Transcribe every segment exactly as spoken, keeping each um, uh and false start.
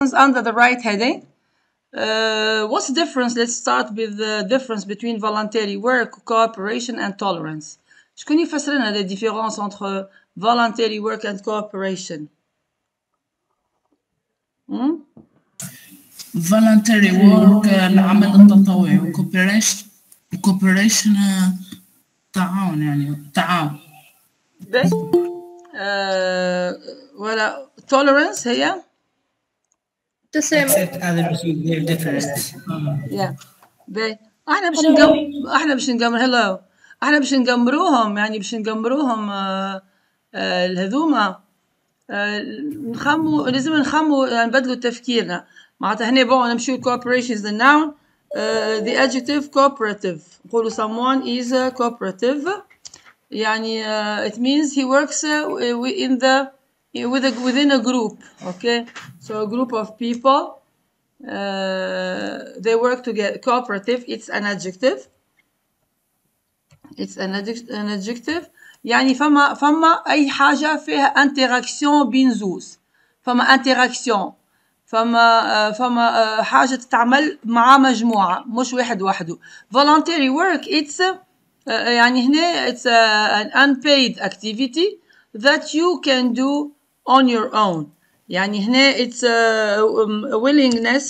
under the right heading. Uh, what's the difference? Let's start with the difference between voluntary work, cooperation and tolerance. شكون يفسر لنا la différence entre voluntary work and cooperation? Hmm? voluntary work العمل التطوعي و cooperation cooperation تعاون يعني تعاون. Uh, voilà. Tolerance هي تسامح. accept others with their differences. yeah. باهي احنا باش نقم احنا باش نقمر هلو احنا باش نقمروهم يعني باش نقمروهم آه آه الهذوما آه نخمو لازم نخمو نبدلوا تفكيرنا معناتها هنا بون نمشيو cooperation is the noun uh, the adjective cooperative نقولوا someone is uh, cooperative يعني uh, it means he works uh, in the with a, within a group. Okay, so a group of people uh, they work together. Cooperative, it's an adjective. It's an adjective, an adjective. يعني فما فما أي حاجة فيها interaction بين زوز. فما interaction. فما فما حاجة تتعمل مع مجموعة مش واحد وحده. Voluntary work, it's يعني هنا it's an unpaid activity that you can do on your own. يعني هنا it's a willingness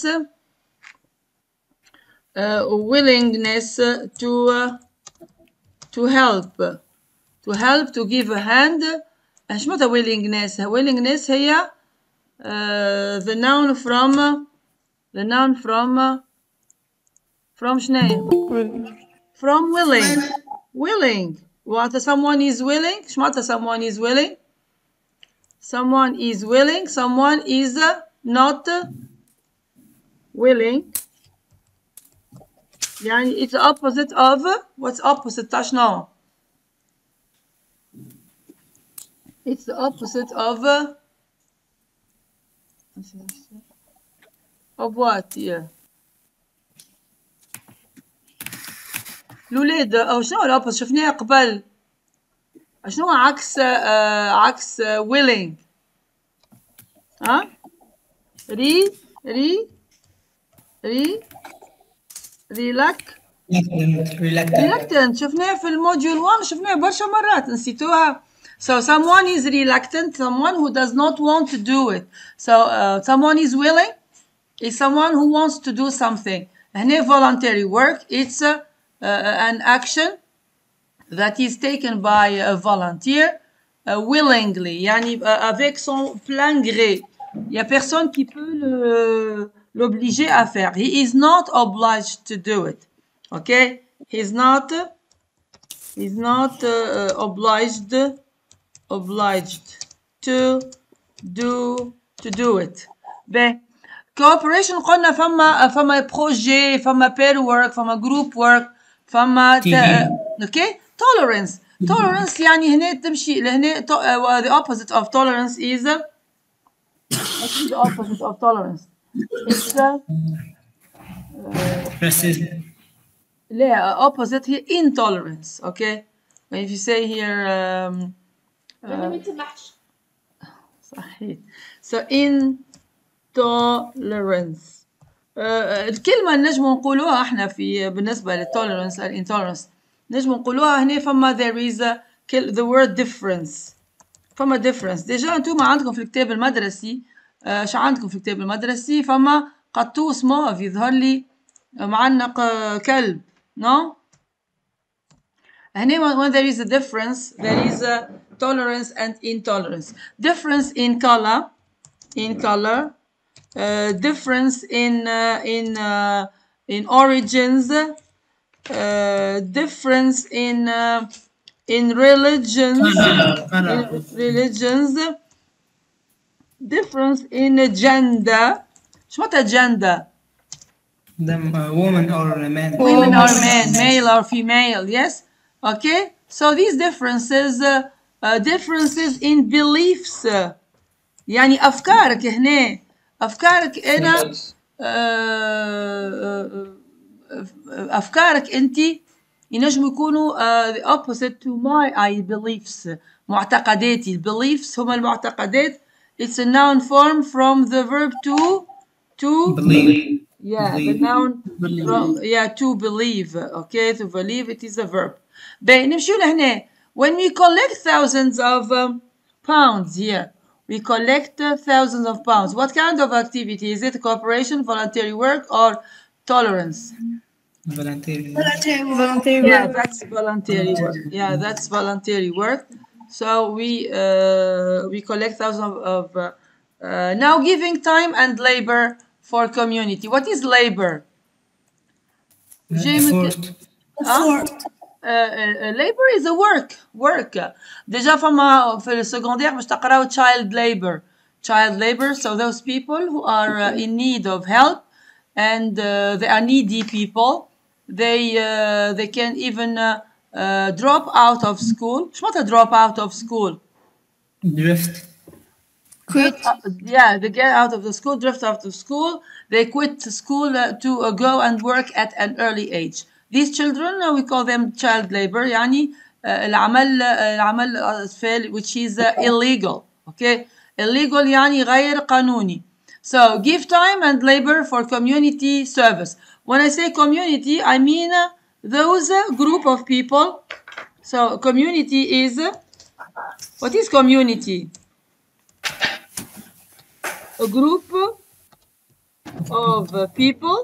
a willingness to to help to help to give a hand. ايش معناتها willingness؟ willingness هي uh, the noun from the noun from from شنو from willing willing. معناتها someone is willing. ايش معناتها someone is willing؟ Someone is willing, someone is uh, not uh, willing. يعني it's the opposite of uh, what's opposite تاشنا? It's the opposite of uh, of what here? الولاد أو شنو الأوبوزيت شفناها قبل؟ شنو عكس آه عكس آه willing؟ ها؟ ري ري ري ريلاك reluctant شفناها في الموديول واحد شفناها برشا مرات نسيتوها. So someone is reluctant, someone who does not want to do it. So uh, someone is willing is someone who wants to do something. هنا voluntary work, it's uh, uh, an action that is taken by a volunteer uh, willingly, يعني uh, avec son plein gré. Il y a personne qui peut le l'obliger à faire. He is not obliged to do it. Okay? He's not he's not uh, obliged obliged to do to do it. ب cooperation قلنا فما فما بروجي فما pair work فما group work فما اوكي tolerance tolerance يعني هنا تمشي لهنا uh, the opposite of tolerance is uh, what is the opposite of tolerance? It's uh, racism. لا opposite here intolerance. Okay, if you say here um, uh, صحيح. So intolerance uh, الكلمة نجم نقولوها احنا في بالنسبة للtolerance and intolerance نجم نقولوها هنا فما there is a the word difference. فما difference. ديجا انتم عندكم في الكتاب المدرسي اش عندكم في الكتاب المدرسي فما قطوس موف يظهر لي معنق كلب. No? هنا when there is a difference there is a tolerance and intolerance. Difference in color in color uh, difference in uh, in uh, in origins uh, difference in uh, in religions in religions difference in gender. شو معناتها gender؟ Them uh, woman or a man. Women or men, male or female. Yes. Okay. So these differences, uh, uh, differences in beliefs. Uh, يعني أفكارك هنا أفكارك أنا أفكارك أنت ينجم يكونوا uh, the opposite to my I beliefs. معتقداتي. Beliefs هما المعتقدات. It's a noun form from the verb to to Believe. yeah Believe. the noun Believe. from, yeah to believe. Okay, to believe, it is a verb. بقى نمشي لهنا. When we collect thousands of um, pounds here, we collect uh, thousands of pounds. What kind of activity is it? Cooperation, voluntary work, or tolerance? Voluntary. Voluntary, voluntary Yeah, work. that's voluntary work. Yeah, that's voluntary work. So we uh, we collect thousands of, of uh, uh, now giving time and labor for community. What is labor? Jamie, Effort. huh? Uh, uh, labor is a work work. déjà فما في السكندير باش تقراو child labor child labor, so those people who are uh, in need of help, and uh, they are needy people. They uh, they can even uh, uh, drop out of school. شو معناتها drop out of school? Drift. Quit. Uh, yeah, they get out of the school, drift out of school. They quit school uh, to uh, go and work at an early age. These children, uh, we call them child labor. يعني uh, العمل uh, العمل الأطفال, which is uh, illegal. Okay, illegal يعني غير قانوني. So give time and labor for community service. When I say community, I mean uh, those uh, group of people. So community is uh, what is community? A group of uh, people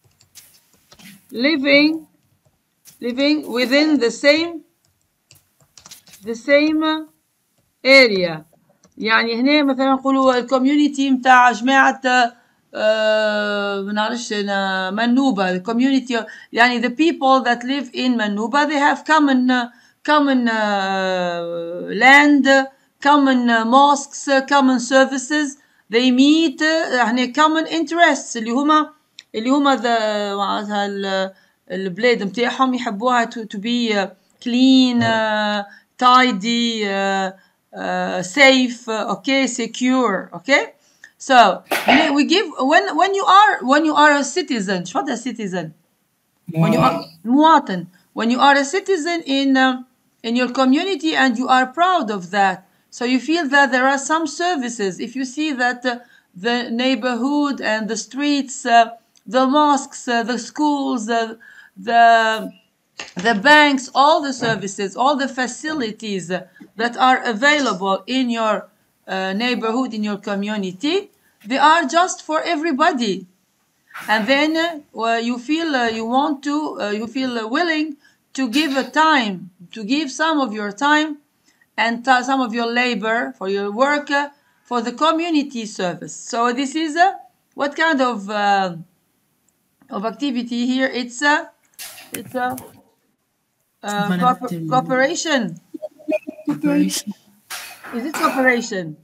living living within the same the same area. يعني هنا مثلا نقولوا الكوميونيتي متاع جماعة آه ما نعرفش أنا منوبة. الكوميونيتي يعني the people that live in منوبة, they have common uh, common uh, land, common uh, mosques, common services. they meet يعني common interests اللي هما اللي هما معناتها البلاد متاعهم يحبوها to, to be uh, clean, uh, tidy, uh, uh, safe, uh, okay, secure, okay. So we give when when you are when you are a citizen. شو a citizen? When you are مواطن. When you are a citizen in um, in your community and you are proud of that. So you feel that there are some services. If you see that uh, the neighborhood and the streets, uh, the mosques, uh, the schools, uh, the the banks, all the services, all the facilities uh, that are available in your uh, neighborhood, in your community, they are just for everybody. And then uh, well, you feel uh, you want to, uh, you feel uh, willing to give a time, to give some of your time and some of your labor for your work uh, for the community service. So this is a uh, what kind of uh, of activity here? It's a uh, it's a uh, uh, co cooperation. Cooperation. Is it cooperation?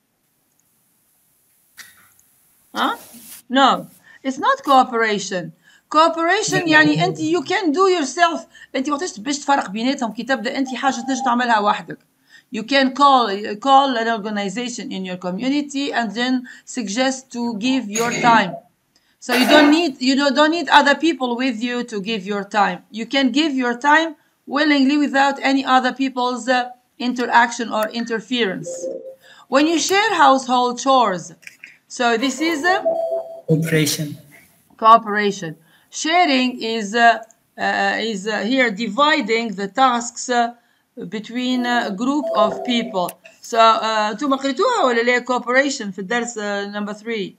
Huh? No, it's not cooperation. Cooperation يعني أنت you can do yourself. أنت وقتاش باش تفرق بيناتهم كي تبدأ أنت حاجة تنجم تعملها وحدك. You can call call an organization in your community and then suggest to give your time. So you don't need you don't, don't need other people with you to give your time. You can give your time willingly without any other people's uh, interaction or interference. When you share household chores, so this is a uh, cooperation. Cooperation. Sharing is uh, uh, is uh, here dividing the tasks uh, between a group of people. So انتم قريتوها ولا لا cooperation في الدرس uh, number three?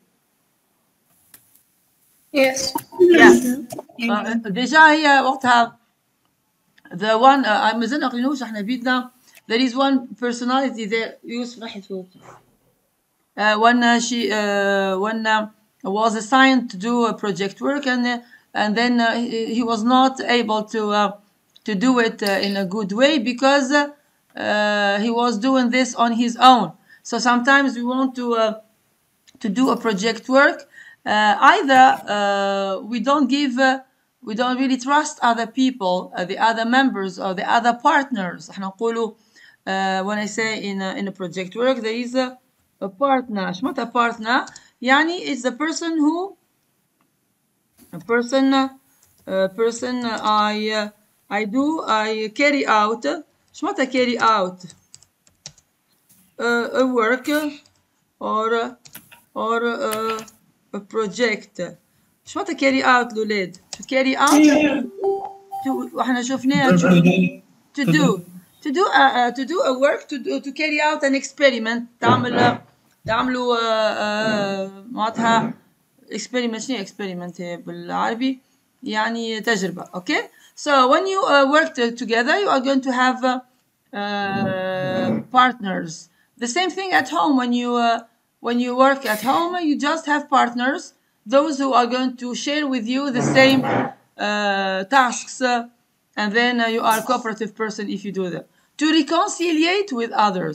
Yes. Yeah. uh, déjà هي وقتها the one uh, ما زلنا قرينوش احنا بيدنا. There is one personality there. يوسف راح يفوت. Uh, when uh, she uh, when uh, was assigned to do a project work and uh, and then uh, he, he was not able to uh, to do it uh, in a good way because uh, uh, he was doing this on his own. So sometimes we want to uh, to do a project work. Uh, either uh, we don't give uh, we don't really trust other people, uh, the other members or the other partners. احنا نقولوا uh, when I say in a, in a project work there is a a partner. شو معناتها partner؟ يعني it's the person who a person a person I I do I carry out. شو معناتها carry out uh, a work or or uh, a project. شو معناتها carry out الولاد؟ to carry out to واحنا شفناها to do to do uh, uh, to do a work to do, to carry out an experiment تعمل تعملوا uh, uh, معناتها experiment شنو experiment بالعربي يعني تجربة. Okay, so when you uh, work together you are going to have uh, uh, partners. The same thing at home. When you uh, when you work at home you just have partners, those who are going to share with you the same uh, tasks uh, and then uh, you are a cooperative person if you do that. To reconciliate with others.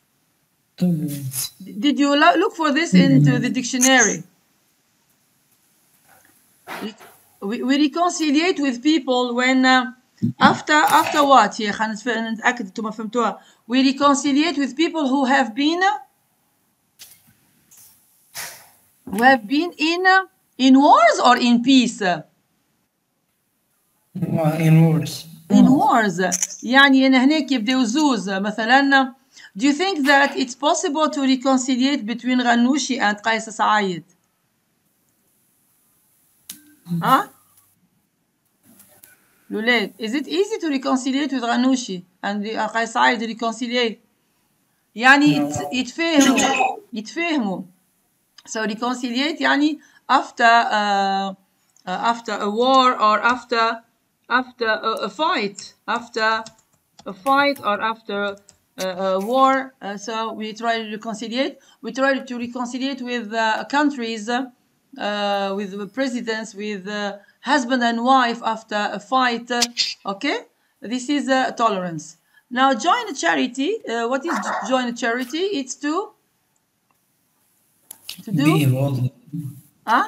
Did you look for this into the dictionary? We, we reconciliate with people when uh, after after what? Yeah, نتأكد انتم فهمتوها. We reconciliate with people who have been who have been in in wars or in peace. In wars. In wars. يعني إن هناك يبدأوا زوز مثلا. Do you think that it's possible to reconciliate between Ghannouchi and Qais Said? Huh? Luled, is it easy to reconciliate with Ghannouchi and Qais Said reconciliate? يعني يتفاهموا يتفاهموا. So reconciliate يعني after uh, uh, after a war or after after a, a fight, after a fight or after a, a war. Uh, so we try to reconciliate. We try to reconciliate with uh, countries, uh, with presidents, with uh, husband and wife after a fight. Uh, okay, this is uh, tolerance. Now, join a charity. Uh, what is join a charity? It's to to do. Be involved. Huh?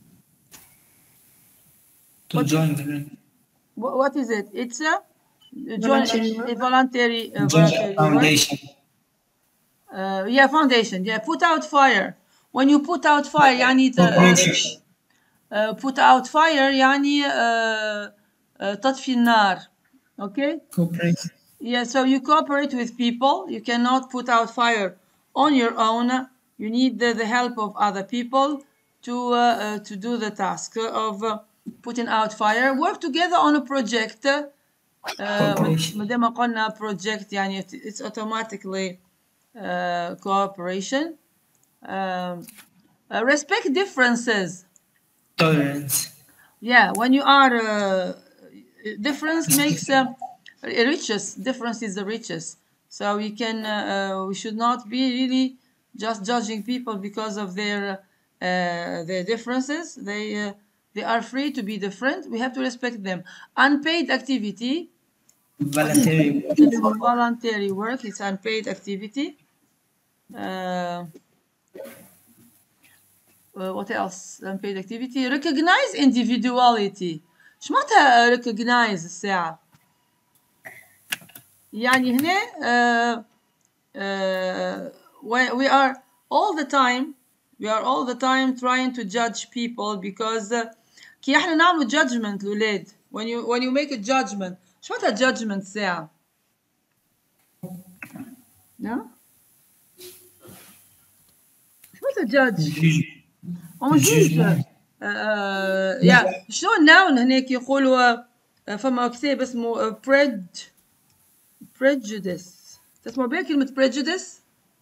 To what join the. What, what is it? It's a join Voluntary a voluntary, uh, Join voluntary foundation. uh, yeah, foundation. Yeah, put out fire. When you put out fire, يعني Cooperation. uh, put out fire يعني uh, uh, تطفي النار. Okay. Cooperation. Yeah, so you cooperate with people. You cannot put out fire on your own. You need the, the help of other people to uh, uh, to do the task of uh, putting out fire. Work together on a project. Uh, مثل ما قلنا project يعني it's automatically uh, cooperation. Um, uh, respect differences. Tolerance. Yeah, when you are uh, difference makes uh, richest. Difference is the richest. So we can uh, uh, we should not be really just judging people because of their uh, their differences. They uh, they are free to be different. We have to respect them. Unpaid activity. Voluntary work. It's voluntary work. It's unpaid activity. Uh, uh, what else? Unpaid activity. Recognize individuality. شو معناتها recognize الساعة؟ يعني هنا uh, uh, we are all the time we are all the time trying to judge people because uh, كي احنا نعمل judgment الولاد. when you when you make a judgment شو معناتها judgment ساعة؟ no? شو معناتها judge؟ on juge. يا شنو النون هناك يقولوا فما كتاب اسمه بريد prejudice. تسمع بها كلمة prejudice؟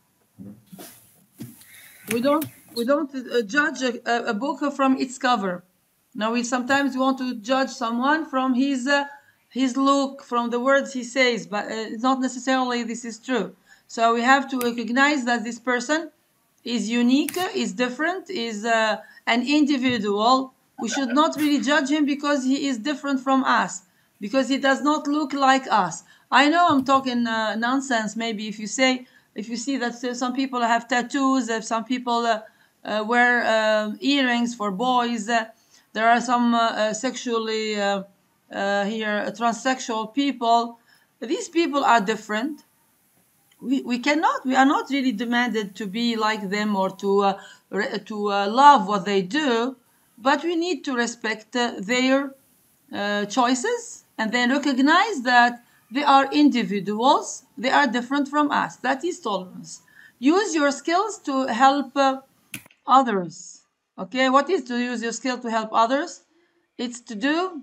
we don't we don't uh, judge a, a book from its cover. Now we sometimes want to judge someone from his uh, his look, from the words he says, but uh, it's not necessarily this is true. So we have to recognize that this person is unique, is different, is uh, an individual. We should not really judge him because he is different from us, because he does not look like us. I know I'm talking uh, nonsense. Maybe if you say, if you see that some people have tattoos, if some people uh, uh, wear uh, earrings for boys, uh, there are some uh, uh, sexually uh, uh, here uh, transsexual people. These people are different. We, we cannot, we are not really demanded to be like them or to uh, to uh, love what they do, but we need to respect uh, their uh, choices and then recognize that they are individuals, they are different from us. That is tolerance. Use your skills to help uh, others. Okay, what is to use your skill to help others? It's to do,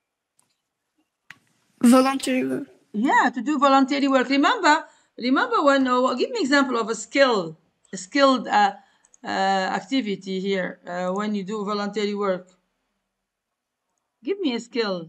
Voluntary work. yeah, to do voluntary work. Remember, remember when, uh, give me example of a skill, a skilled uh, uh, activity here uh, when you do voluntary work. Give me a skill.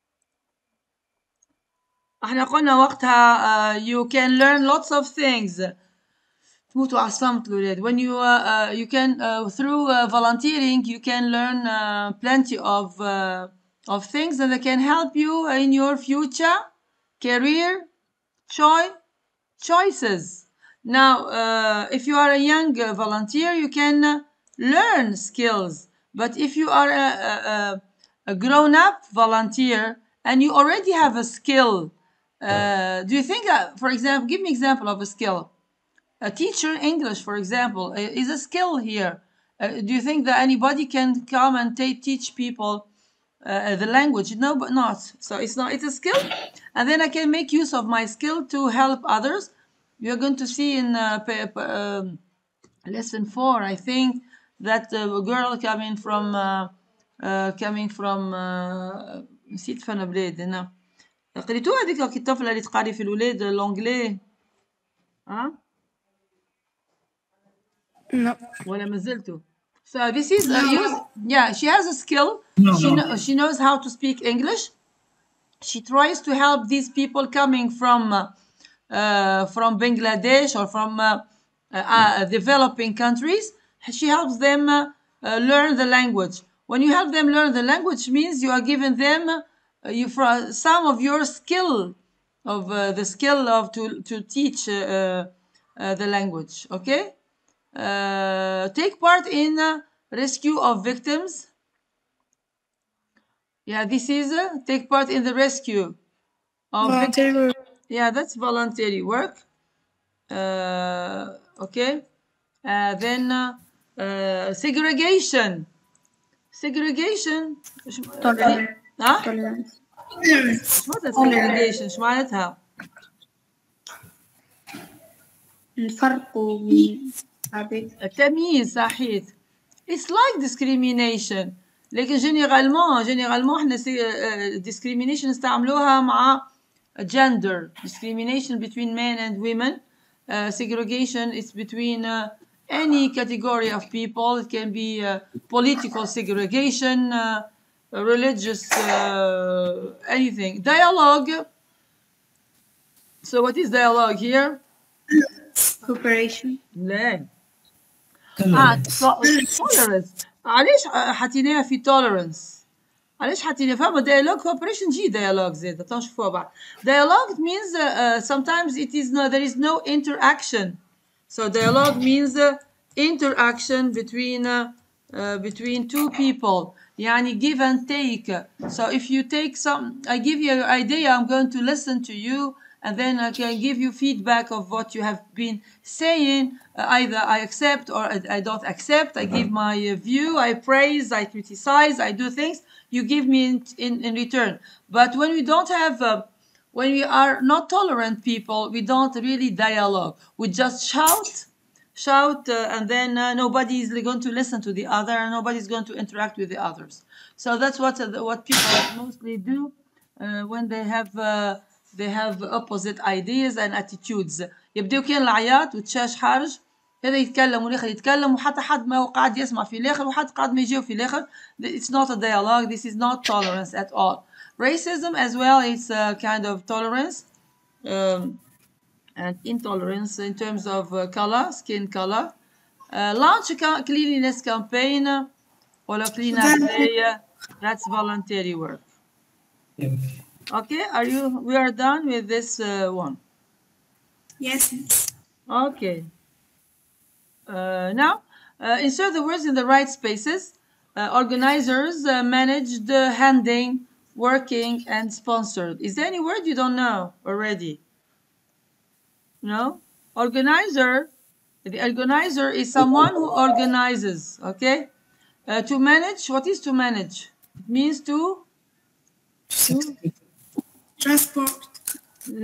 احنا قلنا وقتها uh, you can learn lots of things. تموتوا على الصمت الولاد. When you uh, uh, you can uh, through uh, volunteering you can learn uh, plenty of uh, of things that can help you in your future career choice choices. Now, uh, if you are a young uh, volunteer, you can uh, learn skills. But if you are a, a, a grown-up volunteer and you already have a skill, uh, do you think, uh, for example, give me example of a skill. A teacher English, for example, is a skill here. Uh, do you think that anybody can come and teach people uh, the language? No, but not. So it's not. It's a skill, and then I can make use of my skill to help others. You're going to see in uh, um, lesson four, I think, that a girl coming from uh, uh, coming from نسيت فين بلاد هنا. قريتوها هذيك الطفلة اللي تقري في الولاد لونجلي؟ ها؟ No. ولا ما زلتوا؟ So this is a use. Yeah, she has a skill. No, she no. Kn she knows how to speak English. She tries to help these people coming from uh, uh, from Bangladesh or from uh, uh, developing countries. She helps them uh, uh, learn the language. When you help them learn the language, means you are giving them uh, you for some of your skill of uh, the skill of to to teach uh, uh, the language. Okay, uh, take part in uh, rescue of victims. Yeah, this is uh, take part in the rescue of Voluntary work. Yeah, that's voluntary work. Uh, okay. Uh, then uh, uh, segregation. Segregation. Tolerance. ها؟ Tolerance. شو معناتها segregation؟ شو معناتها؟ الفرق بين التمييز صحيح. It's like discrimination. لكن généralement généralement احنا discrimination نستعملوها مع gender. Discrimination between men and women. Uh, segregation is between uh, any category of people. It can be uh, political segregation, uh, religious, uh, anything. Dialogue. So what is dialogue here? cooperation. لا. Tolerance. tolerance. علاش حطيناها في tolerance؟ علاش حطينا فما dialogue cooperation جي dialogue زاد تنشوفوها بعد. Dialogue means uh, uh, sometimes it is no there is no interaction. So dialogue means uh, interaction between uh, uh, between two people. يعني give and take. So if you take some, I give you an idea, I'm going to listen to you, and then I can give you feedback of what you have been saying. Uh, either I accept or I, I don't accept. I give my uh, view, I praise, I criticize, I do things. You give me in, in, in return. But when we don't have, uh, when we are not tolerant people, we don't really dialogue. We just shout, shout, uh, and then uh, nobody is going to listen to the other, and nobody is going to interact with the others. So that's what uh, what people mostly do uh, when they have uh, they have opposite ideas and attitudes. يبدأوا كان العياط وتشاش حرج، هذا يتكلم والآخر يتكلم وحتى حد ما هو قاعد يسمع في الآخر وحد قاعد ما يجاوب في الآخر. It's not a dialogue. This is not tolerance at all. Racism as well is a kind of tolerance um, and intolerance in terms of uh, color, skin color. Uh, launch a cleanliness campaign or a clean up day. That's voluntary work. Yeah. Okay, are you? We are done with this uh, one. Yes. Okay. Uh, now, uh, insert the words in the right spaces. Uh, organizers uh, manage the handing, working, and sponsored. Is there any word you don't know already? No? Organizer. The organizer is someone who organizes. Okay. Uh, to manage. What is to manage? It means to. To Transport.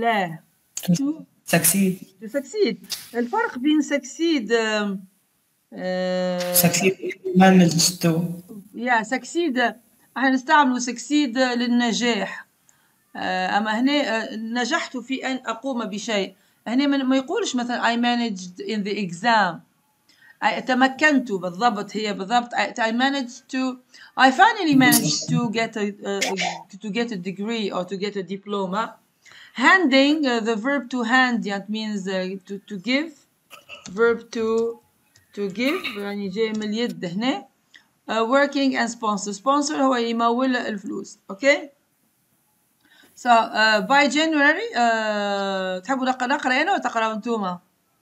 لا. To Succeed. to succeed. الفرق بين succeed uh, succeed managed to. يا سكسيد احنا نستعملوا سكسيد للنجاح. اما هنا نجحت في ان اقوم بشيء. هنا ما يقولش مثلا I managed in the exam. تمكنت بالضبط هي بالضبط I managed to I finally managed to get a uh, to get a degree or to get a diploma. Handing uh, the verb to hand that means uh, to to give. Verb to to give يعني جاي من اليد هنا. Uh, working and sponsor. Sponsor هو يمول الفلوس. Okay. So uh, by January uh, تحبوا نقرأ أنا ولا تقرأوا أنتوما؟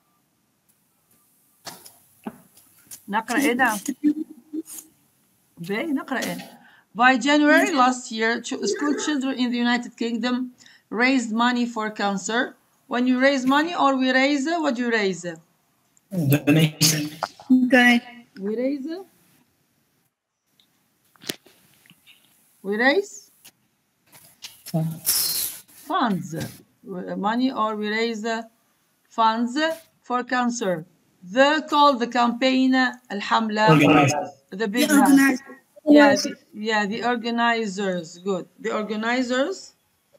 نقرأ أنا. باي نقرأ أنا. By January last year, school children in the United Kingdom raised money for cancer. When you raise money or we raise, what do you raise? Donation. Good. We raise. We raise funds, money, or we raise funds for cancer. The call, the campaign, الحملة, the big The organizers. yeah, the, yeah, the organizers. Good. The organizers.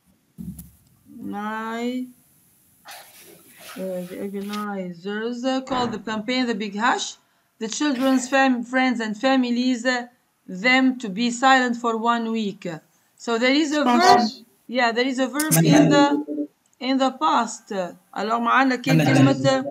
My uh, the organizers uh, call the campaign the big hash. The children's fam friends and families. Uh, them to be silent for one week. So there is a verb. Yeah, there is a verb in the in the past. Alors معنا كان كلمة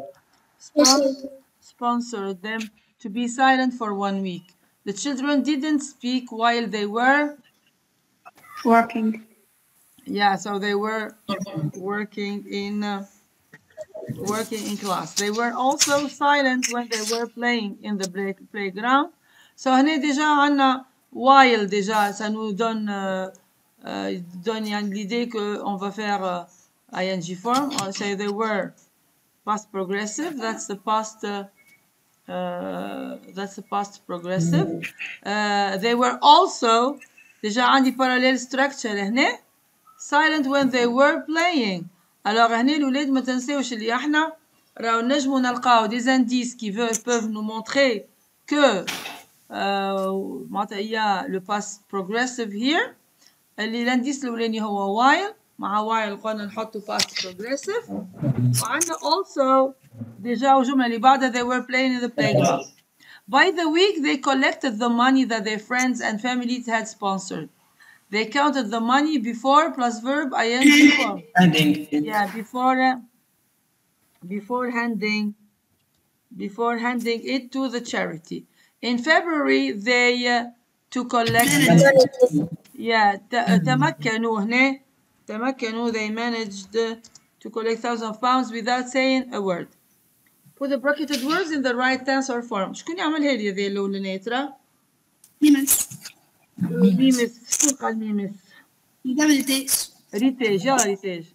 sponsor them to be silent for one week. The children didn't speak while they were Working. Yeah, so they were working in uh, working in class. They were also silent when they were playing in the play playground. So هنا déjà عنا while déjà ça nous donne euh, euh, donne l'idée que on va faire euh, ing form. Or say they were past progressive. That's the past. Uh, uh, that's the past progressive. Uh, they were also déjà عندي parallel structure هنا silent when they were playing. Alors هنا الولاد ما تنساوش اللي احنا راهو نجمو نلقاو des indices qui peuvent nous montrer que معناتها il y a le past progressive here. اللي الانديس الاولاني هو while مع while قلنا نحطو past progressive. وعندنا also ديجا الجملة اللي بعدها they were playing in the playground. By the week they collected the money that their friends and families had sponsored. They counted the money before plus verb ing form. Handing. Yeah, before uh, before handing before handing it to the charity. In February they uh, to collect yeah تمكنوا هنا تمكنوا they managed uh, to collect thousand pounds without saying a word. Put the bracketed words in the right tense or form. شكون يعملها لي هذه الأولانية ترى؟ ميمس. ميمس شكون قال ميمس؟ Double takes. ريتاج يلا ريتاج.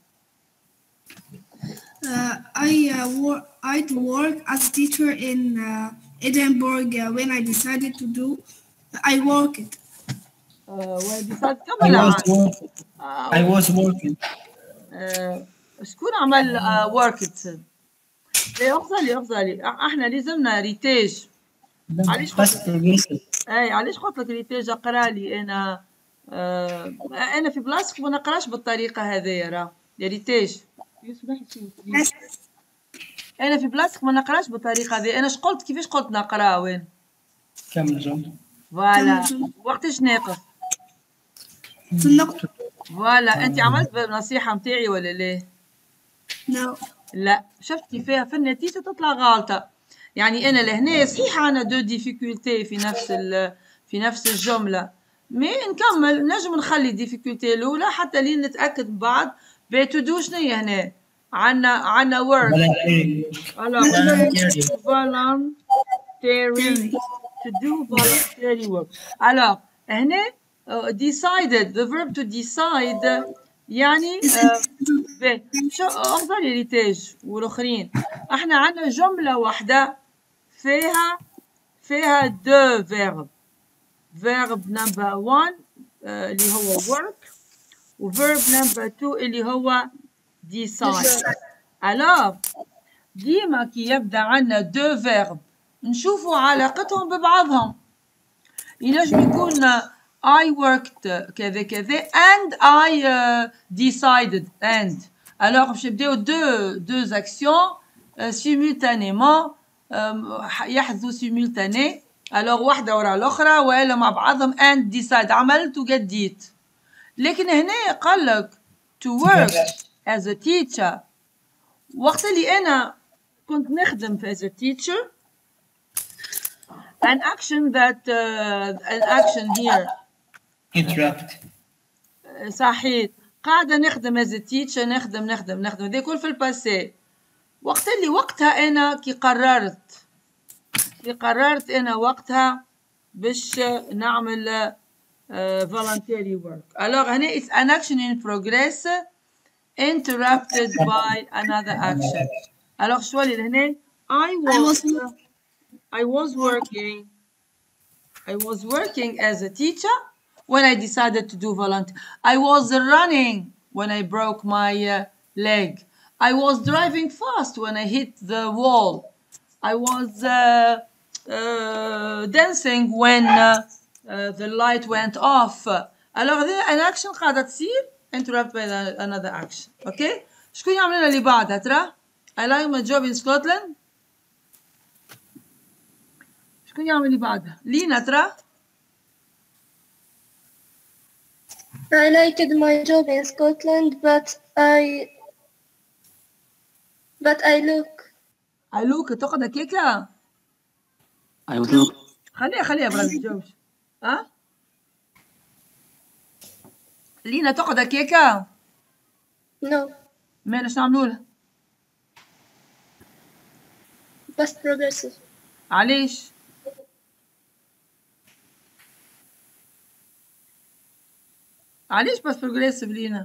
Uh, I uh, wor I'd work as a teacher in uh, Edinburgh uh, when I decided to do. I worked. Uh, when decided I كمل was عاد. working. I was working. Uh, شكون عمل uh, worked؟ ليه أغزالي أغزالي احنا لازمنا ريتاج. علاش بس progressive. اي علاش قلت لك ريتاج اقرا لي انا آه انا في بلاصتك ما نقراش بالطريقه هذيا راه يا ريتاج. انا في بلاصتك ما نقراش بالطريقه هذه. انا اش قلت كيفاش قلت نقرا وين؟ كمل الجملة. فوالا وقتاش ناقص؟ في النقطة. فوالا انت عملت بالنصيحه نتاعي ولا لا؟ No. لا شفت كيفاه في النتيجه تطلع غلطه. يعني انا لهنا صحيح انا دو ديفيكولتي في نفس في نفس الجمله مي نكمل نجم نخلي الديفيكولتي الاولى حتى لين نتاكد من بعد بتدو شنو هي هنا عندنا عندنا work voluntary to do voluntary work. alors هنا decided the verb to decide يعني آه شو أفضل الريتاج والاخرين احنا عندنا جمله واحده فيها فيها دو فيرب. فيرب نمبر واحد آه اللي هو work وفيرب نمبر اثنين اللي هو decide. alors ديما كي يبدا عندنا دو فيرب نشوفوا علاقتهم ببعضهم. ينجم يكون I worked كذا كذا and I uh, decided and. Alors باش يبداو دو دو اكسيون simultanément يحدثوا simultané. alors واحدة وراء الأخرى ولا مع بعضهم and decide عملت وقديت. لكن هنا قال لك to work as a teacher. وقت اللي أنا كنت نخدم as a teacher an action that uh, an action here interrupt. صحيح قاعدة نخدم as a teacher نخدم نخدم نخدم هذا كل في الباسي. وقت اللي وقتها أنا كي قررت كي قررت أنا وقتها باش نعمل uh, voluntary work. alors هنا it's an action in progress interrupted by another action. alors شو اللي هنا I was I was working I was working as a teacher when I decided to do volunteer. I was running when I broke my uh, leg. I was driving fast when I hit the wall. I was uh, uh, dancing when uh, uh, the light went off. Alors an action قاعدة تصير interrupt by another action. Okay? شكون يعمل لنا اللي بعدها ترى؟ I like my job in Scotland. شكون يعمل اللي بعدها؟ لينا ترى؟ I liked my job in Scotland, but I but I look. I look تاخد كيكة؟ I would look. خليها خليها برا تجاوبش. ها؟ لينا تاخد كيكة؟ No, مالها شنو عملولها؟ past progressive. علاش؟ علاش بس بروجريسيف لينا؟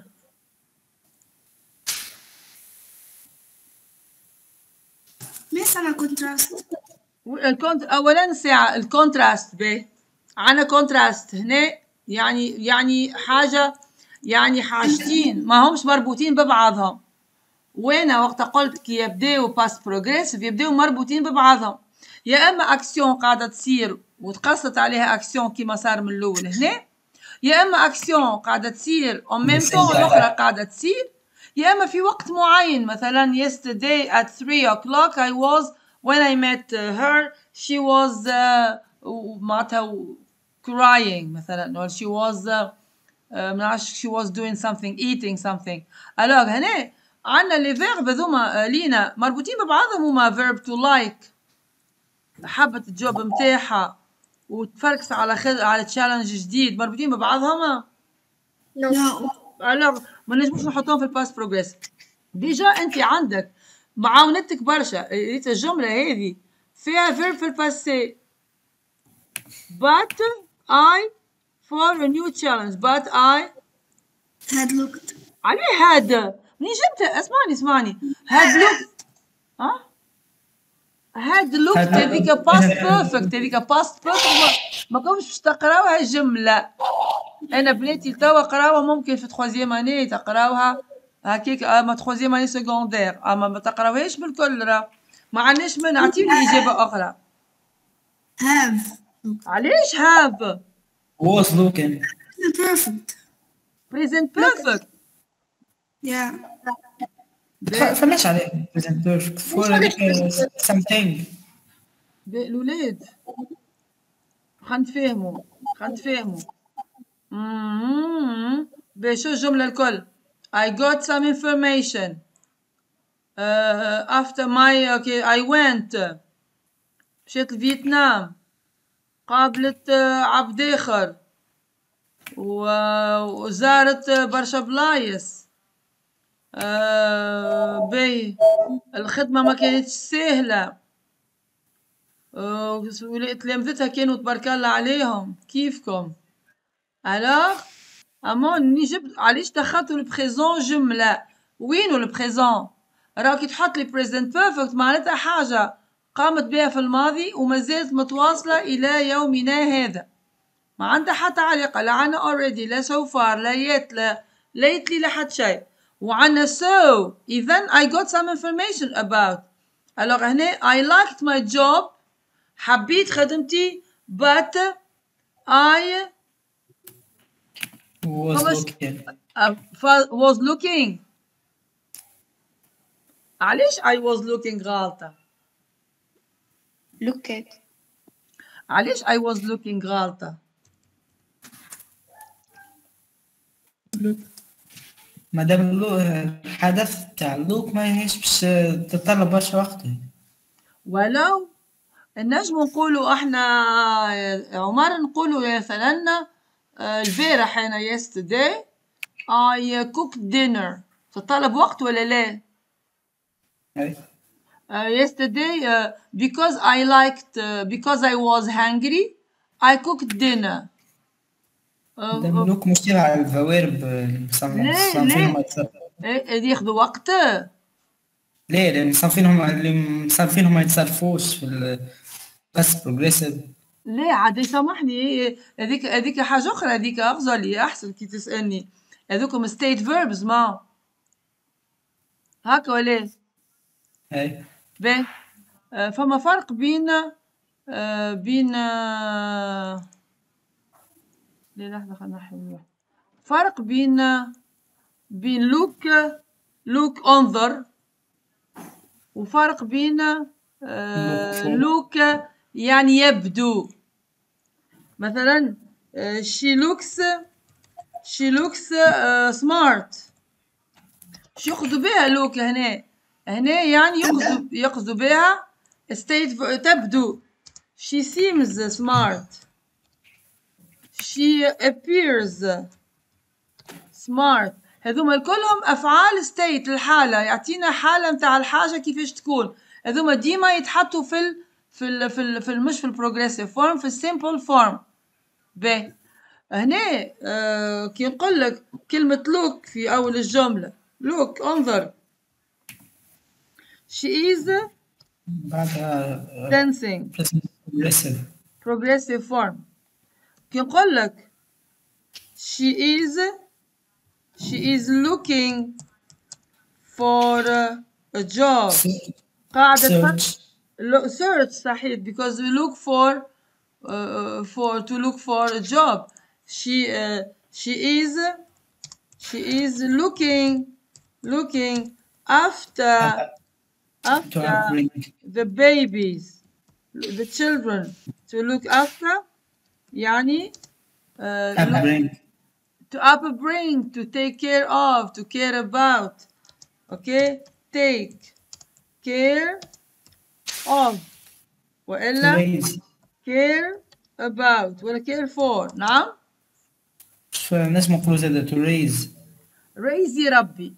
ميس أنا كونتراست. الكونت اولا ساعه الكونتراست به عنا كونتراست هنا يعني يعني حاجه يعني حاجتين ما همش مربوطين ببعضهم. وانا وقت قلت كي يبداو باست بروجريسيف يبداو مربوطين ببعضهم. يا اما اكسيون قاعده تصير وتقصت عليها اكسيون كيما صار من الاول هنا، يا اما اكسيون قاعده تصير اون ميم طون الاخرى قاعده تصير، يا اما في وقت معين. مثلا yesterday at three o'clock I was when I met her she was uh, معناتها crying مثلا or she was uh, ما نعرفش she was doing something eating something. alors هنا عندنا لي فيرب هذوما لينا مربوطين ببعضهم هما verb to like حبت الجوب نتاعها وتفركس على خد... على تشالنج جديد مربوطين ببعضهم. No. No. alors ما نجموش نحطهم في الباست بروجريس. ديجا انت عندك معاونتك برشا ريت الجمله هذه فيها فيرب في الباسي but I for a new challenge but I had looked. عليه هاد منين جبتها؟ اسمعني اسمعني had looked ها had looked هذيك باست بيرفكت هذيك باست بيرفكت ما كنتش باش تقراوها الجمله. انا بناتي توا قراوها ممكن في تخوازيام اني تقراوها هكاك اما تخوازيام اني سكوندير اما ما تقراوهاش بالكل راه ما عندناش من اعطيني اجابه اخرى. Have. علاش have was looking. Perfect. present perfect Yeah. فماش عليه present perfect for uh, something. الولاد خلينا نتفاهموا خلينا نتفاهموا. امم باش الجمله الكل I got some information uh, after my okay I went مشيت لفيتنام قابلت عبد اخر وزارت برشا بلايص. آه باهي الخدمه ما كانتش سهله تلامذتها كانوا تبارك الله عليهم كيفكم. alors امون ني جبت علاش دخلتوا البريزون جمله وينو البريزون؟ راه كي تحط لي بريزنت بيرفكت معناتها حاجه قامت بها في الماضي وما زالت متواصله الى يومنا هذا ما عندها حتى علاقه لا عنا اوريدي لا سو فار لا يت لا ليتلي لا حتى شيء وعنا so even I got some information about. alors هنا I liked my job حبيت خدمتي but I was فمش looking. uh, was looking. علاش I was looking غلطة؟ look at. علاش I was looking غلطة؟ مادام الحدث تاع اللوك ما يهيش باش تتطلب برشا وقت. ولو نجم نقولوا احنا عمر نقولوا مثلا البارح انا yesterday I cooked dinner تتطلب وقت ولا لا؟ أي. Uh, yesterday uh, because I liked uh, because I was hungry I cooked dinner. مادام اللوك مشتغل على الفوارب مصنفينهم اللي ياخذوا وقت. ليه؟ لأن مصنفينهم اللي مصنفينهم ما يتصرفوش في بس بروجريسيف. ليه عاد سامحني هذيك هذيك حاجة أخرى هذيك أفضل لي أحسن كي تسألني هذوكم state verbs ما هكا ولا؟ أي. باهي فما فرق بين آه بين آه ليه لحظة خلينا نحل فرق بين بين لوك لوك انظر وفرق بين آه لوك يعني يبدو. مثلا she looks she looks uh, smart. شو يقصدوا بها لوك هنا؟ هنا يعني يقصدوا يقصدوا بها state تبدو. she seems smart. she appears smart. هذوما كلهم افعال state الحاله يعطينا حاله نتاع الحاجه كيفاش تكون. هذوما ديما يتحطوا في ال في ال في, ال في ال مش في البروجريسيف فورم في السيمبل فورم. باهي هنا آه كي نقول لك كلمه لوك في اول الجمله لوك انظر she is بعدها dancing progressive progressive form. كي نقول لك she is she is looking for a job قاعدة search search صحيح because we look for uh, for to look for a job. she uh, she is she is looking looking after after the babies the children to look after يعني uh, upbring to upbring to take care of to care about. okay take care of وإلا raise care about ولا care for. نعم الناس نقولوا زادة to raise raise يربي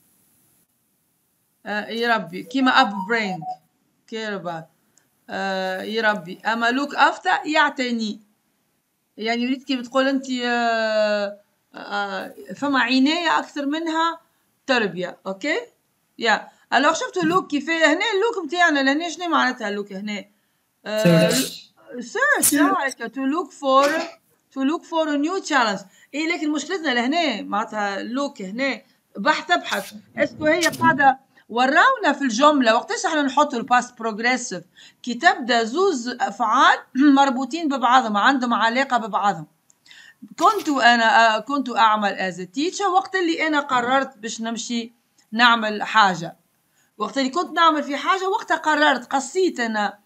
آه يربي كيما upbring care about آه يربي. أما look after يعتني يعني يريد كيف تقول أنت آه آه فما عناية أكثر منها تربية. أوكي يا ألو شفتوا لوك كيف هنا اللوك متاعنا لهنا شنو معناتها اللوك هنا؟ search رايك to look for to look for a new challenge. إيه لكن مشكلتنا لهنا معناتها لوك هنا بحث تبحث اسكو هي قاعدة وراونا في الجملة وقتاش احنا نحطوا الباست بروجريسيف كي تبدا زوز أفعال مربوطين ببعضهم عندهم علاقة ببعضهم. كنت أنا كنت أعمل as a teacher وقت اللي أنا قررت باش نمشي نعمل حاجة. وقت اللي كنت نعمل في حاجة وقتها قررت قصيت أنا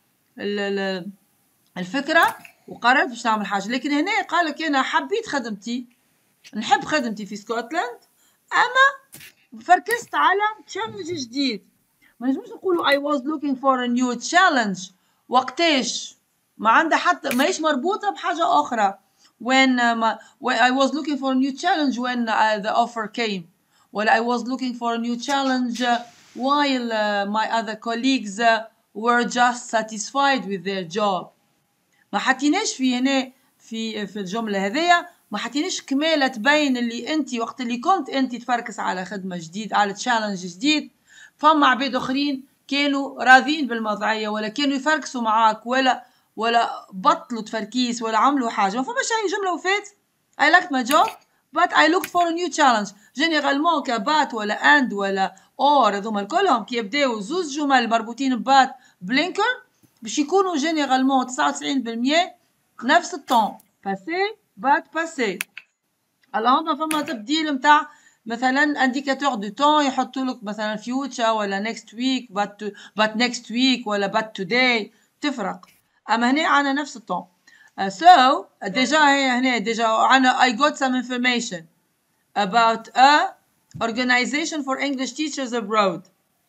الفكرة وقررت باش نعمل حاجة. لكن هنا قال لك أنا حبيت خدمتي نحب خدمتي في اسكتلند أما فركزت على تشالنج جديد. ما نجمش نقولوا I was looking for a new challenge وقتاش ما عندها حتى ماهيش مربوطة بحاجة أخرى. when, uh, when I was looking for a new challenge when uh, the offer came well I was looking for a new challenge uh, while uh, my other colleagues uh, were just satisfied with their job. ما حطيناش في هنا في في الجملة هذيا ما حطيناش كمالة تبين اللي انت وقت اللي كنت انت تفركس على خدمة جديد على تشالنج جديد فما عباد اخرين كانوا راضين بالوضعية ولا كانوا يفركسوا معاك ولا ولا بطلوا تفركيس ولا عملوا حاجة. ما فماش أي جملة وفات I liked my job but I looked for a new challenge. جينيرالمون كبات ولا and ولا or هذوما كلهم كي يبداو زوز جمل مربوطين ببات بلينكر باش يكونوا جينيرالمون تسعة وتسعين بالمية نفس الطون باسي بات باسي. الوغ هما فما تبديل متاع مثلا انديكاتور دو طون يحطوا لك مثلا فيوتشر ولا نيكست ويك بات بات نيكست ويك ولا بات توداي تفرق. اما هنا عنا نفس الطون. سو ديجا هي هنا ديجا عنا I got some information about a organization for English teachers abroad.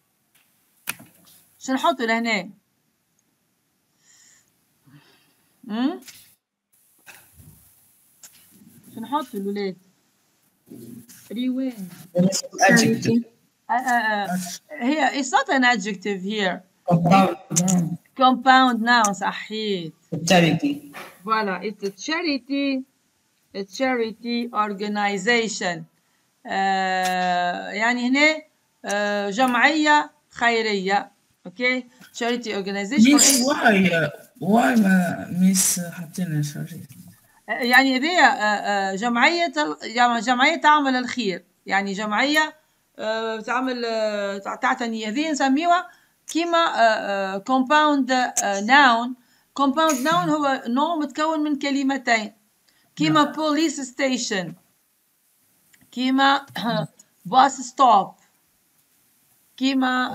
شو نحطوا لهنا؟ امم شو نحطوا الولاد؟ ريوين adjective. uh, uh, هي it's not an adjective here. compound compound noun صحيت. charity. Voilà, it's a charity a charity organization. uh, يعني هنا uh, جمعية خيرية. okay charity organization. Miss why why ما miss حاطين charity؟ يعني هذه جمعية جمعية تعمل الخير، يعني جمعية تعمل تعتني. هذه نسميها كيما compound noun. compound noun هو نوع متكون من كلمتين كيما police station، كيما bus stop، كيما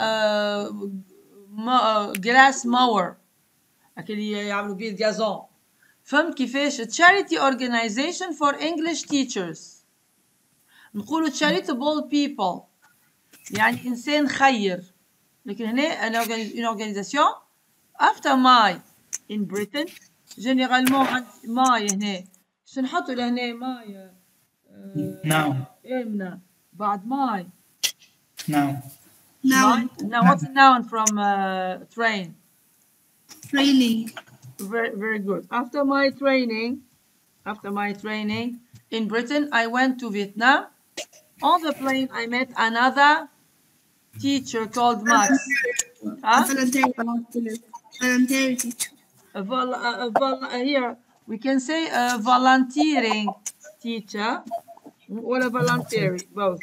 grass mower اللي يعملوا بيه الجازون. فهمت كيفاش؟ charity organization for English teachers. نقولوا charitable people يعني إنسان خير. لكن هنا une organisation after my in Britain généralement my هنا شو نحطوا لهنا my now إمنا بعد my Noun. now what's a noun from uh, train? Training. Very, very good. After my training, after my training in Britain, I went to Vietnam. On the plane, I met another teacher called Max. Huh? Voluntary, voluntary, voluntary teacher. A vol a vol here, we can say a volunteering teacher or a voluntary, both.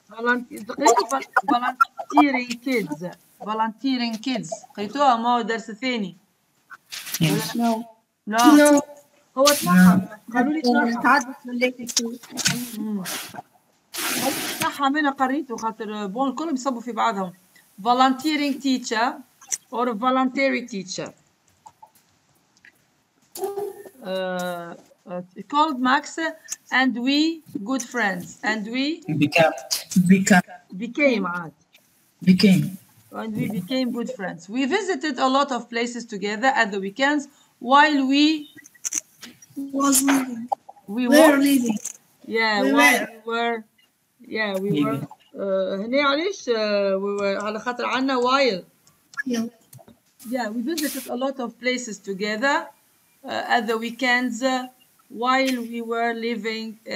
Volunteering kids. Volunteering kids. قريتوها ما هو درس ثاني. No. لا No. هو تنحى قالوا لي تنحى تعدت related to. تنحى من قريته خاطر بون الكل بيصبوا في بعضهم. volunteering teacher or a voluntary teacher. Uh, uh, called Max and we good friends and we became became became عاد became and we became good friends. We visited a lot of places together at the weekends while we Was leaving. we We were were leaving. yeah we while were- we were yeah we Leaving. were uh, هنا علاش uh, we were على خاطر عنا while Yeah. yeah we visited a lot of places together uh, at the weekends uh, while we were living uh,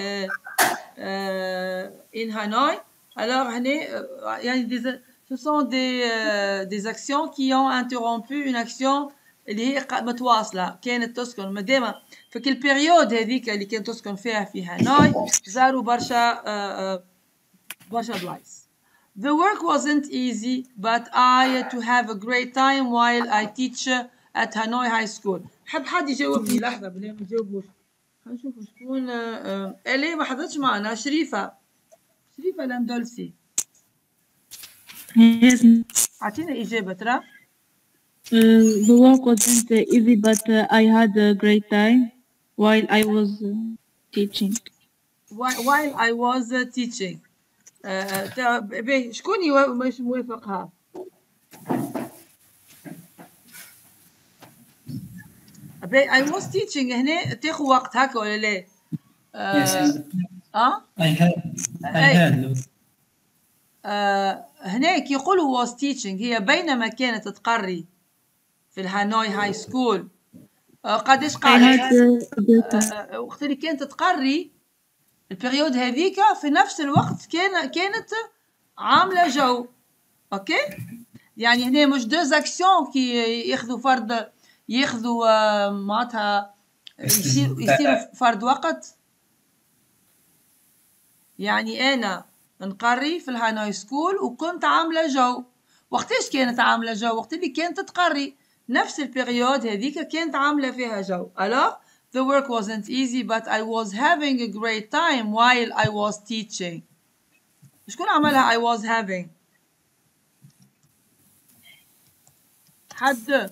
uh, in Hanoi. Alors هنا uh, يعني des, ce sont des uh, des actions qui ont interrompu une action اللي هي ق- متواصلة كانت تسكن مادام في كل بيريود هذيك اللي كانت تسكن فيها في هانوي زاروا برشا uh, uh, برشا بلايص. The work wasn't easy, but I to have a great time while I teach at Hanoi High School. حب حد يجاوبني لحظة بلا ما نجاوبوش. خلينا نشوفوا شكون. إلي ما حضرتش معنا. شريفة. شريفة لاندولسي. Yes, أعطينا إجابة ترى. uh, the work wasn't uh, easy, but uh, I had a great time while I was uh, teaching. While while I was uh, teaching. آه، تا- باهي شكون يوا- مش موافقها؟ باهي I was teaching هنا تاخذ وقت هكا ولا لا؟ yes آه آه؟ I had I أي. had آه هنا كي يقولوا was teaching هي بينما كانت تقري في الهانوي هاي سكول. آه قداش I had قعدت؟ uh, a great time. آه، وقت اللي كانت تقري البريود هذيك في نفس الوقت كان كانت عامله جو. اوكي يعني هنا مش دو اكسيون كي ياخذوا فرد ياخذوا آه، معناتها يصير يصيروا فرد وقت. يعني انا نقري في الهانوي سكول وكنت عامله جو. وقتاش كانت عامله جو؟ وقت اللي كانت تقري نفس البيريود هذيك كانت عاملة فيها جو. Alors the work wasn't easy but I was having a great time while I was teaching. شكون عملها I was having؟ حد.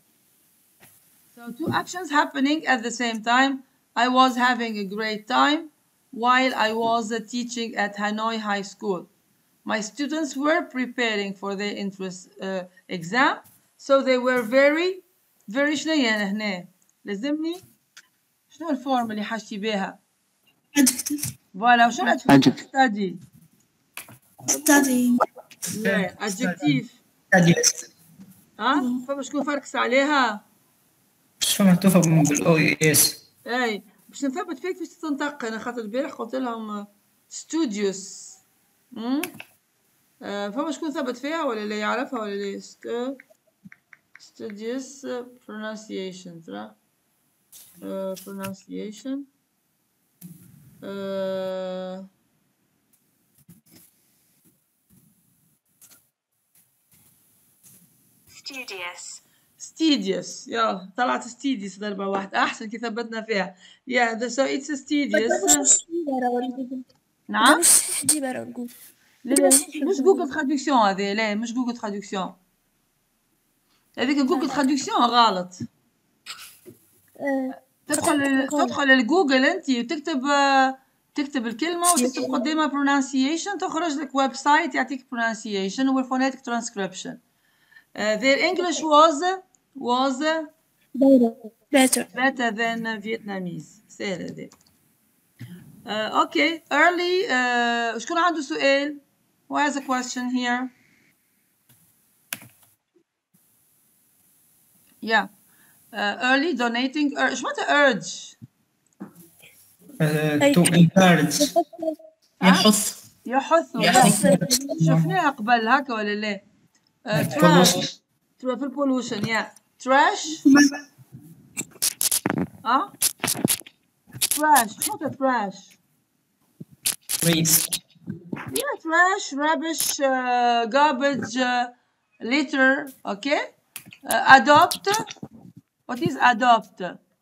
So two actions happening at the same time. I was having a great time while I was uh, teaching at Hanoi High School. My students were preparing for their entrance uh, exam, so they were very very شنو هي هنا؟ لازمني شنو الفورم اللي حاجتي بها؟ Adjective. فوالا وشنو Adjective. study؟ Studying. yeah. adjective. studies. ها فما شكون فركس عليها؟ مش فاهم مكتوبة بالاو اس. اي باش نثبت فيك باش تنطق. انا خاطر البارح قلت لهم ستوديوس. امم آه فما شكون ثبت فيها ولا لا يعرفها ولا لا؟ ست studious pronunciation ترى uh, pronunciation uh, Studious. studious. يا طلعت studious ضربة واحدة أحسن كي ثبتنا فيها. yeah the, so it's a studious. نعم لا لا مش جوجل تراديكسيون هذه. لا مش جوجل تراديكسيون هذيك جوجل تراديكسيون غلط. تدخل تدخل لجوجل انت وتكتب تكتب الكلمة وتكتب قدامها pronunciation تخرج لك ويب سايت يعطيك pronunciation والphonetic transcription. Uh, their English was was better better than Vietnamese. سهل هذا. uh, okay early uh, شكون عنده سؤال؟ who has a question here? yeah uh, early donating ur شو معناتها urge؟ Uh, to encourage. يحث يحث. يحث. شفناها قبل هكا ولا لا؟ تراش في البولوشن. يا تراش. اه تراش شو تراش؟ Waste. يا تراش rubbish uh, garbage uh, litter. okay uh, adopt. what is adopt؟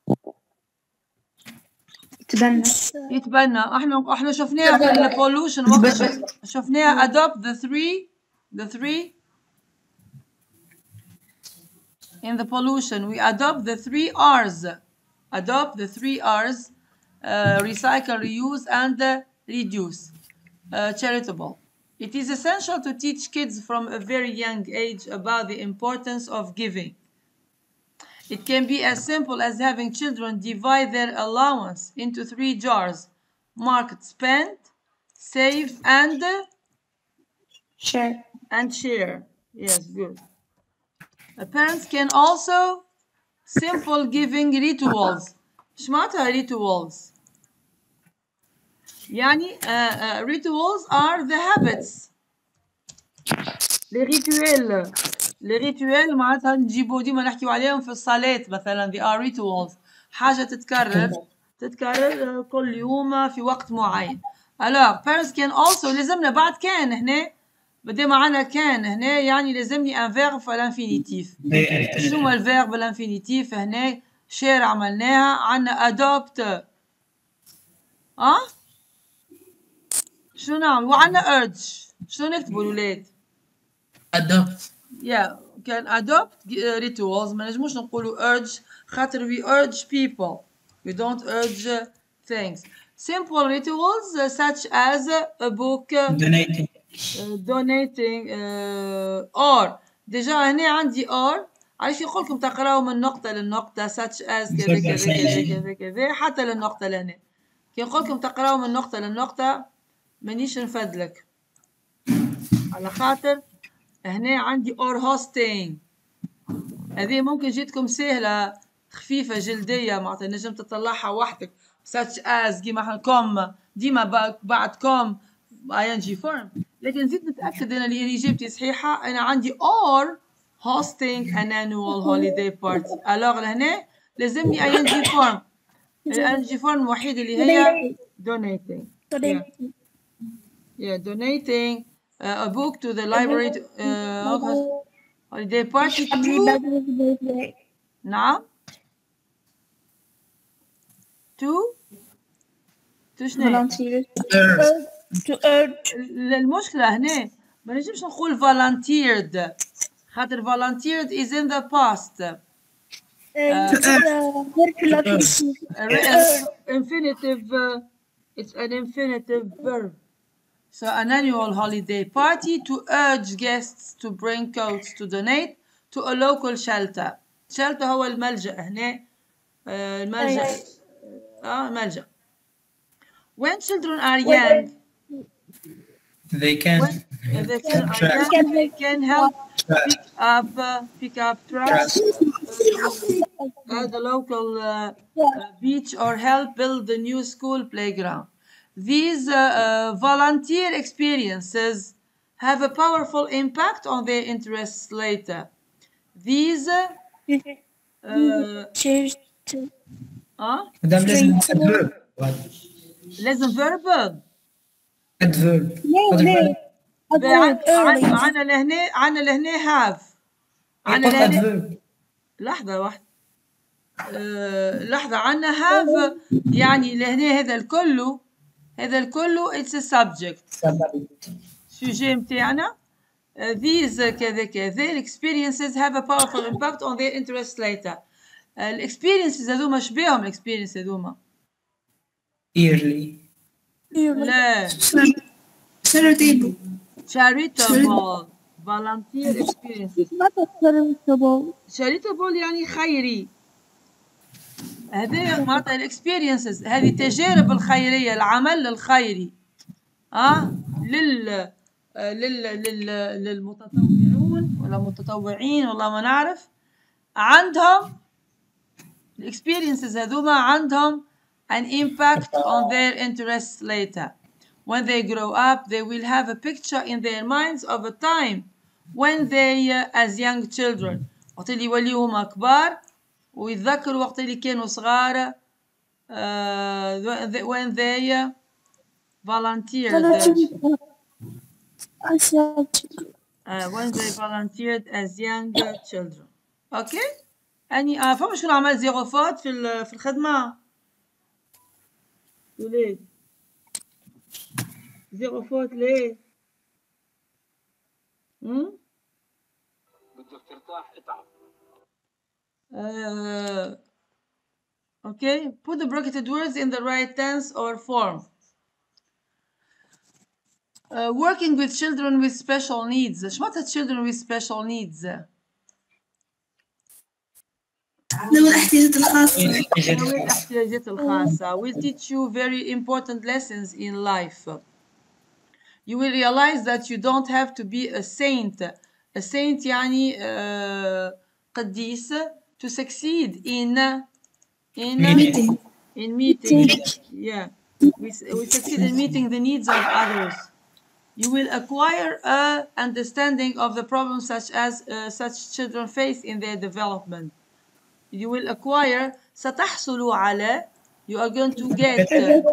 يتبنى يتبنى. احنا احنا شفناها في البولوشن وقت شفناها adopt the three the three in the pollution. we adopt the three R's. adopt the three R's uh, recycle, reuse and uh, reduce. uh, charitable. It is essential to teach kids from a very young age about the importance of giving. It can be as simple as having children divide their allowance into three jars marked spend, save and uh, share and share. yes good. Uh, parents can also simple giving rituals. ايش معناتها rituals؟ يعني uh, uh, rituals are the habits. les rituels les rituels معناتها نجيبو ديما نحكيو عليهم في الصلاة مثلا. they are rituals. حاجة تتكرر تتكرر كل يوم في وقت معين. alors parents can also لازمنا بعد كان هنا بدي معنا كان هنا يعني لازمني ان فيرب في الانفينيتيف. شنو هو الفيرب الانفينيتيف هنا؟ شير عملناها. عندنا ادوبت. اه شنو نعمل؟ وعندنا urge. شنو نكتبوا الولاد؟ adopt. يا كان adopt rituals. ما نجموش نقولوا urge خاطر we urge people. we don't urge things. simple rituals such as a book. Donating. Uh, donating uh, or ديجا هنا عندي or. علاش يقول لكم تقراوا من نقطة للنقطة such as كذا كذا كذا كذا كذا حتى للنقطة لهنا. كي نقول لكم تقراوا من نقطة للنقطة مانيش نفدلك على خاطر هنا عندي or hosting. هذه ممكن جيتكم سهلة خفيفة جلدية معناتها نجم تطلعها وحدك such as كيما كوم ديما بعد كوم ing form. لكن زيد نتأكد أنا اللي إجابتي صحيحة. أنا عندي or hosting an annual holiday party. alors لهنا لازمني ing form. ال ing form الوحيدة اللي هي donating. yeah, yeah donating uh, a book to the library. uh, holiday party Happy to birthday. نعم to to شنو Volunteers. Earth. To urge. المشكلة هنا ما نجمش نقول volunteered خاطر volunteered is in the past infinitive uh, it's an infinitive verb. So an annual holiday party to urge guests to bring coats to donate to a local shelter. shelter هو الملجأ هنا آه الملجأ اه ملجأ. When children are young they can when they can, are young, they can help pick up uh, pick up trash uh, at the local uh, uh, beach or help build the new school playground. These uh, uh, volunteer experiences have a powerful impact on their interests later. These uh, uh, مدام لازم adverb لازم verb adverb عنا لهنا عنا لهنا have عنا لهنا لحظة واحدة أه لحظة عنا have يعني لهنا هذا الكل هذا الكل it's a subject sujet متاعنا uh, these كذا كذا experiences have a powerful impact on their interests later. الاكسبيرينسز هذوما شبيهم الاكسبيرينس هذوما yearly لا charitable charitable volunteer experiences charitable charitable يعني خيري هذه معناتها الاكسبيرينسز هذه التجارب الخيريه العمل الخيري اه لل لل لل للمتطوعون ولا متطوعين والله ما نعرف عندهم experiences هذوما عندهم an impact on their interests later. When they grow up, they will have a picture in their minds of a time when they, uh, as young children, وقت اللي يوليوهم كبار ويتذكروا وقت اللي كانوا صغار uh, when they uh, volunteered uh, when they volunteered as young children. Okay? أني آه فما شكون عمل زيرو فوت في في الخدمة؟ وليه؟ زيرو فوت ليه؟ هم؟ بدك ترتاح اتعب. Uh, okay, put the bracketed words in the right tense or form. Uh, working with children with special needs. شو معناتها children with special needs؟ ذوي الاحتياجات الخاصة. ذوي الاحتياجات الخاصة will teach you very important lessons in life. You will realize that you don't have to be a saint. A saint يعني uh, قديس to succeed in in meeting. in meeting. Yeah, we, we succeed in meeting the needs of others. You will acquire a understanding of the problems such as uh, such children face in their development. You will acquire ستحصلوا على you are going to get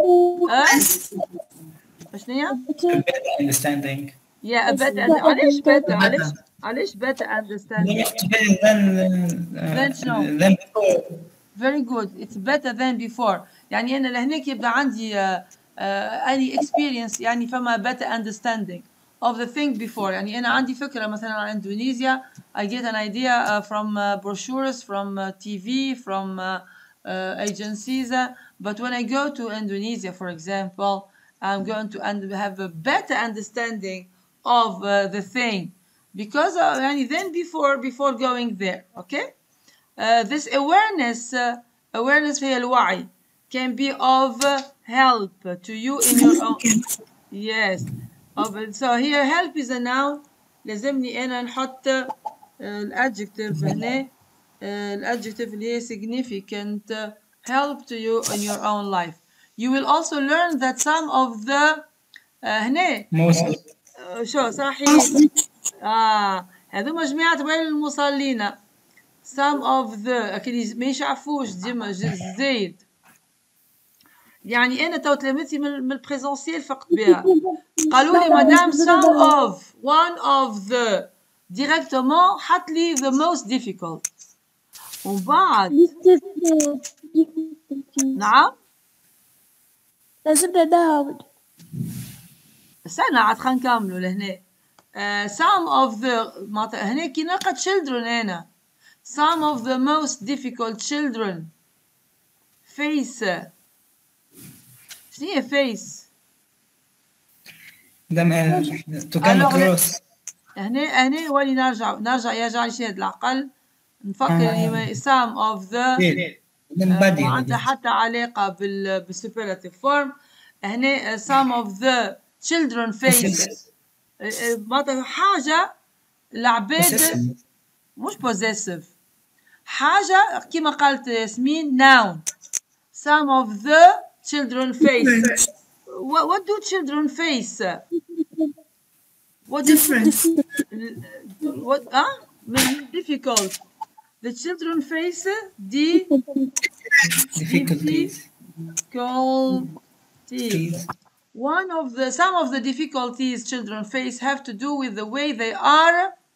a شنو understanding yeah a better علاش better علاش علاش better understanding than than before. Very good, it's better than before. يعني أنا لهناك يبدأ عندي uh, uh, any experience يعني فما better understanding of the thing before. يعني أنا عندي فكرة مثلا عن إندونيسيا I get an idea uh, from uh, brochures from uh, T V from uh, uh, agencies uh, but when I go to Indonesia for example I'm going to have a better understanding of uh, the thing because uh, يعني then before before going there. Okay, uh, this awareness uh, awareness هي الوعي can be of uh, help to you in your own. Yes. Of, so here help is a noun. لازمني أنا نحط الادجective هنا الادجective اللي هي significant help to you in your own life. You will also learn that some of the هنا شو صحيح آه هذوما جماعة وين المصلين some of the أكيد ما يشعفوش ديما زايد يعني أنا تو تلامذتي من البريزونسيال فقط بها قالوا لي مدام some of one of the ديريكتومون حط لي the most difficult ومن بعد نعم لازم نعاود. استنى عاد خلينا نكملوا لهنا. uh, some of the معناتها هنا كي نلقى children هنا some of the most difficult children face شنو هي face؟ دم to come across. هنا هنا ولي نرجع نرجع يرجع لشهد العقل نفكر آه. some of the نبدي وعندها حتى علاقة بال بالسوبرلاتيف فورم. هنا some of the children face معناتها حاجة العباد مش possessive حاجة كما قالت ياسمين noun. some of the children face what, what do children face? What difference? What ah difficult. The children face the difficulties. difficulties. One of the some of the difficulties children face have to do with the way they are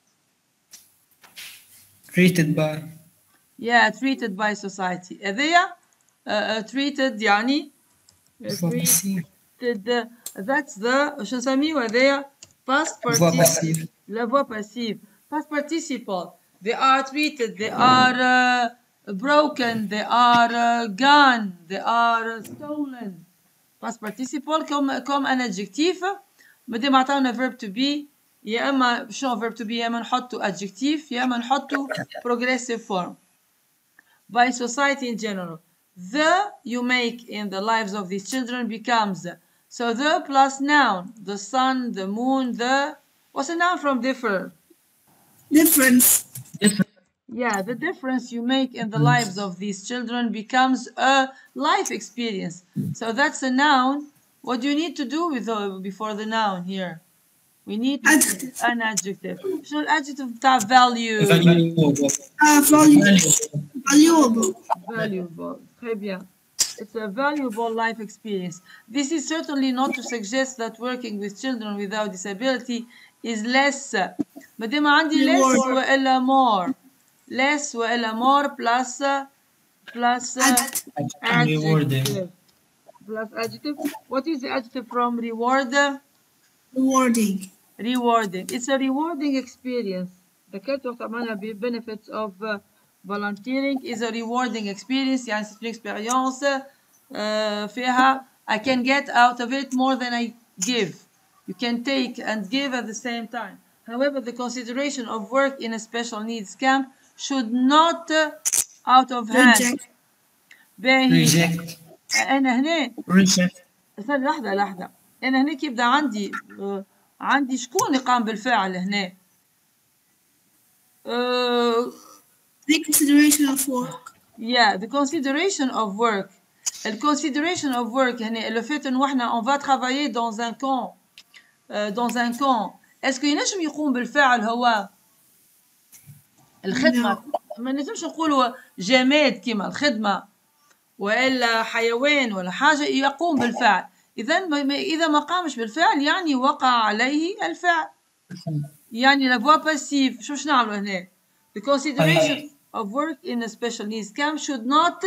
treated by yeah treated by society. هذيا uh, uh, treated يعني treated uh, that's the شو نسميه هذيا past participle. La voix passive. Past participle. They are treated. They are uh, broken. They are uh, gone. They are uh, stolen. Past participle comme comme un adjectif. مادام عطاونا verb to be يا اما شنو verb to be يا اما نحطو adjective يا اما نحطو progressive form. By society in general. The you make in the lives of these children becomes so the plus noun, the sun, the moon, the what's a noun from differ? Difference. Yeah, the difference you make in the lives of these children becomes a life experience. So that's a noun. What do you need to do with the, before the noun here? We need to Adjective. an adjective. So adjective بتاع value. valuable. Uh, valuable. Valuable. Valuable. Très bien. It's a valuable life experience. This is certainly not to suggest that working with children without disability is less. مادام عندي less وإلا more. Less وإلا more plus plus adjective. Plus adjective. What is the adjective from reward? Rewarding. Rewarding. It's a rewarding experience. The كانت عملنا benefits of uh, volunteering is a rewarding experience. يعني c'est une expérience uh, فيها I can get out of it more than I give. You can take and give at the same time. However, the consideration of work in a special needs camp should not uh, out of hand. Reject. باهي. reject أنا هنا reject استنى لحظة لحظة. أنا هنا يبدأ عندي uh, عندي شكون اللي قام بالفعل هنا؟ uh, The consideration of work. Yeah, the consideration of work. The consideration of work يعني le fait إنه إحنا on va travailler dans un camp euh, dans un camp. Est-ce que ينجم يقوم بالفعل هو الخدمة؟ ما نجمش نقولوا جماد كيما الخدمة وإلا حيوان ولا حاجة يقوم بالفعل. إذا إذا ما قامش بالفعل يعني وقع عليه الفعل. يعني la voix passive شو شو نعملوا هنا؟ The consideration of work in a special needs camp should not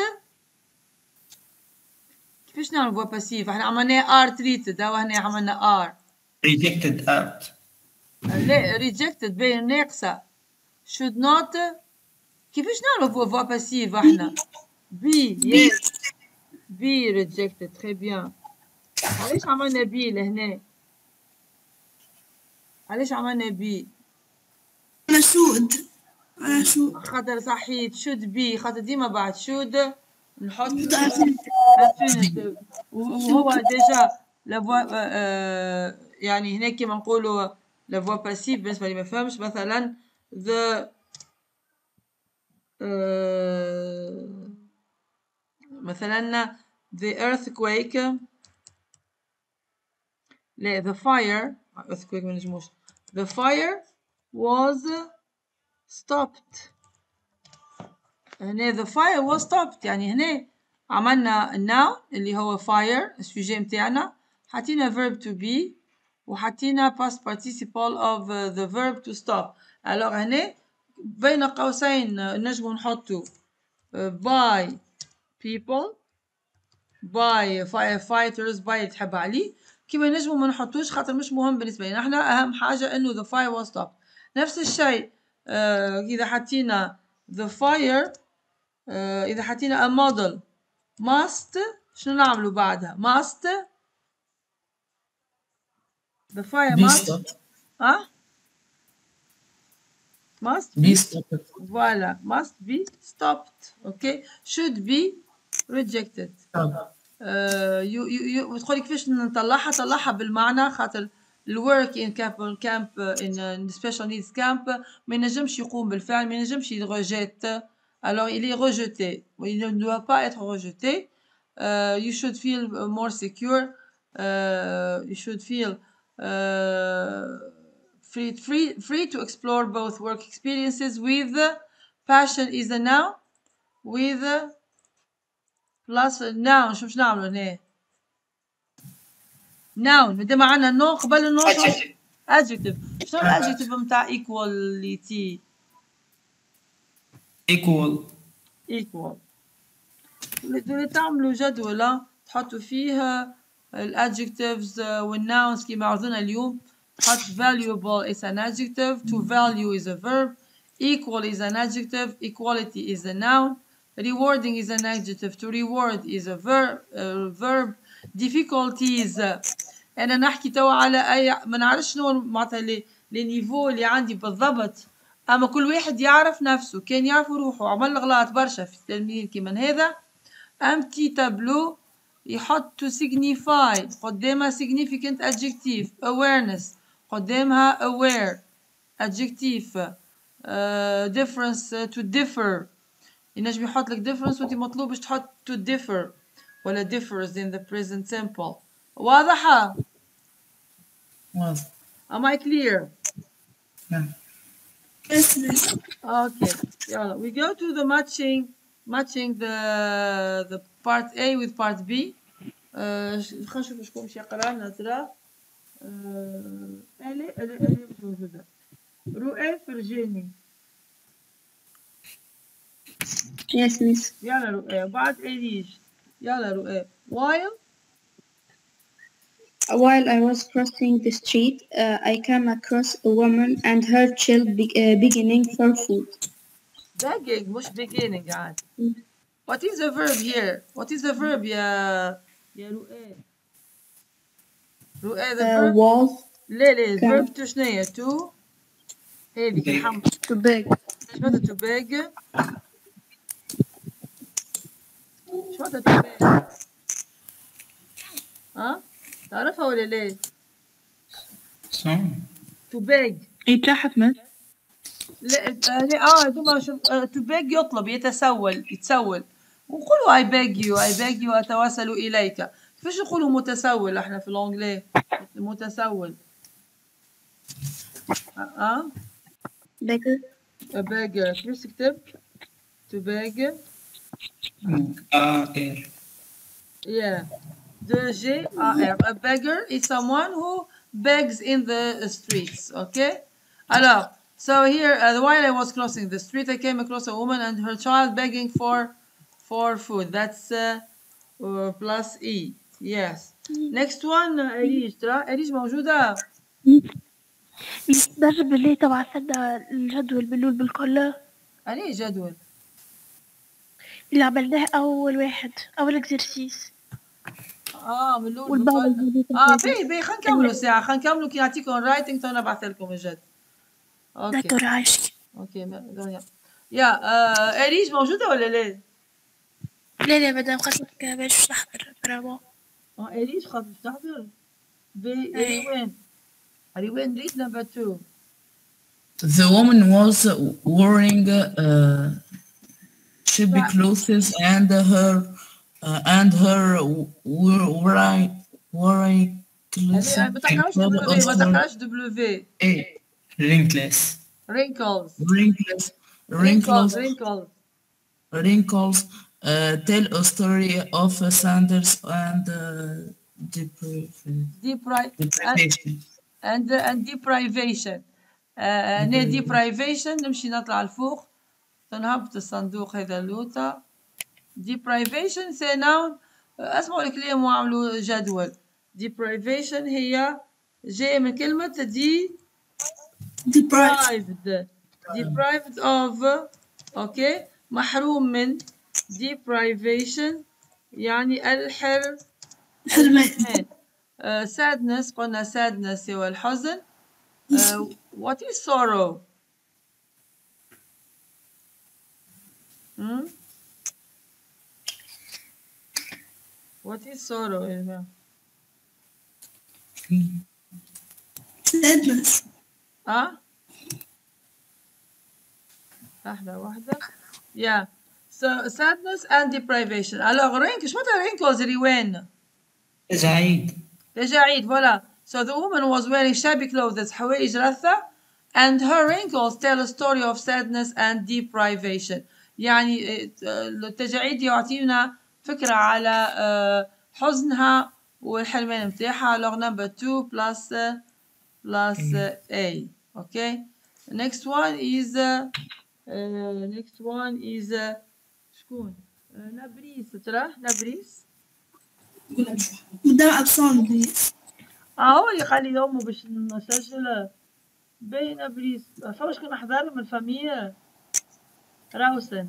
كيفاش نعمل voix passive؟ احنا عملنا are treated أو هنا عملنا are. rejected out. لا rejected بين ناقصة. should not كيفاش نعمل voix passive احنا؟ be yes be rejected très bien. علاش عملنا be لهنا؟ علاش عملنا be؟ أنا should. أنا should. خاطر صحيح should be خاطر ديما بعد should نحط infinitive وهو ديجا لا فوا يعني هنا كيما نقولوا لا فوا باسيف بالنسبة اللي ما فهمش مثلا the uh, مثلا the earthquake لا the fire earthquake ما نجموش the fire was stopped. هنا the fire was stopped يعني هنا عملنا noun اللي هو fire السوجي متاعنا حطينا verb to be وحطينا past participle of uh, the verb to stop. alors هنا بين قوسين نجمو نحطو by people by firefighters by اللي تحب عليه كيما نجمو ما نحطوش خاطر مش مهم بالنسبة لنا. احنا أهم حاجة إنه the fire was stopped. نفس الشيء آه إذا حطينا the fire آه إذا حطينا a model must شنو نعملو بعدها must the fire Be must stopped. ها must Be stopped. voilà must be stopped. okay should be rejected. Stop. آه يو يو وتقولي كيفاش نطلعها طلعها بالمعنى خاطر الورك in camp camp in special needs camp ما ينجمش يقوم بالفعل ما ينجمش يرجيت alors il est rejeté il ne doit pas être rejeté. uh, you should feel more secure. uh, you should feel uh, free free free to explore both work experiences with passion is a noun with plus noun. شو مش نعملوا هنا noun مادام عندنا نو قبل النو adjective. شنو الادجكتيف نتاع equality Equal. equal دول تعملوا جدولة تحطوا فيها الادجكتيفز والناونز كيما عرضنا اليوم. تحط valuable is an adjective, to value is a verb, equal is an adjective, equality is a noun, rewarding is an adjective, to reward is a verb, uh, verb. difficulties انا نحكي توا على اي ما نعرفش شنو معناتها لي لي نيفو اللي عندي بالضبط اما كل واحد يعرف نفسه. كان يعرف روحه عمل غلط برشا في التلميذ كيما هذا امتي تابلو يحط to signify قدامها significant adjective. awareness قدامها aware adjective. uh, difference uh, to differ ينجم يحط لك difference وانت مطلوب باش تحط to differ ولا differs in the present simple. واضحة؟ واضح. Am I clear? نعم. Yes, miss. Okay. يلا we go to the matching matching the the part A with part B. uh, خلينا نشوف شكون باش يقرا لنا ترى. الي الي الي مش موجودة. رؤى فرجاني. Yes, miss. يلا رؤى بعد إليش. يلا رؤى. while While I was crossing the street, uh, I came across a woman and her child be uh, beginning for food. begging مش beginning عاد. What is the verb here? What is the verb يا يا رؤى؟ رؤى the Uh, verb. was لا لا كان. verb تو شنو هي؟ to هذيك الحمد. to beg. ايش معناتها to beg؟ ايش معناتها to beg؟ ها؟ تعرفها ولا لا؟ شنو؟ to beg. يتلاحظ من لا لا اه دوما شوف to beg يطلب يتسول يتسول ونقولوا I beg you I beg you أتوسل إليك. كيفاش نقولوا متسول احنا في الانجلي؟ متسول اه Beggar. beg كيفاش تكتب؟ to beg آه إير. yeah de G A R. A beggar is someone who begs in the streets. Okay. Alors, so here uh, while I was crossing the street, I came across a woman and her child begging for for food. That's uh, uh, plus E. Yes. Next one, uh, أريج ترى أريج موجودة. درب بالليل تبع سدة الجدول باللول بالكل أنهي جدول؟ اللي عملناه أول واحد أول اكزرسيس اه من الأول والبعض بكل- الجديد اه باهي باهي خلينا نكملوا ساعة خلينا نكملوا كي نعطيكم الرايتنج تو نبعث لكم الجد. اوكي دكتور عايشك اوكي ما- دنيا. يا آه أريج موجودة ولا لا؟ لا لا مدام قصدك باش نحضر برافو اه أريج خاطر تحضر. بي أي. أري وين؟ أري وين read number two. The woman was wearing uh, shabby clothes and her uh, and her wearing wearing clothes يعني ما تقراش دبليو ما تقراش دبليو. إيه wrinkles wrinkles wrinkles wrinkles wrinkles wrinkles wrinkles uh, tell a story of uh, Sanders and uh, deprivation. Depri- and deprivation. and, uh, and deprivation هنا deprivation. نمشي نطلع لفوق تنهبط الصندوق هذا اللوطة. deprivation سي noun. اسمعوا الكلام وعملوا جدول. deprivation هي جاية من كلمة دي deprived deprived of اوكي محروم من. deprivation يعني الحر حرمان. uh, sadness قلنا sadness هو الحزن. uh, what is sorrow؟ hmm? what is sorrow إذا sadness. اه لحظة واحدة. yeah so sadness and deprivation. alors رينك شو معناتها wrinkles اللي وين؟ تجاعيد. تجاعيد فوالا. so the woman was wearing shabby clothes حوايج رثة and her wrinkles tell a story of sadness and deprivation. يعني التجاعيد يعطينا فكرة على حزنها والحرمان متاعها. alors number two plus plus A. okay next one is uh, uh, next one is uh, شكون uh, نبريس. ترى نبريس مدام أبسون بليز. اه هو اللي قال لي امه باش نسجل باين نبريس. فما شكون حضر من الفامية راوسن.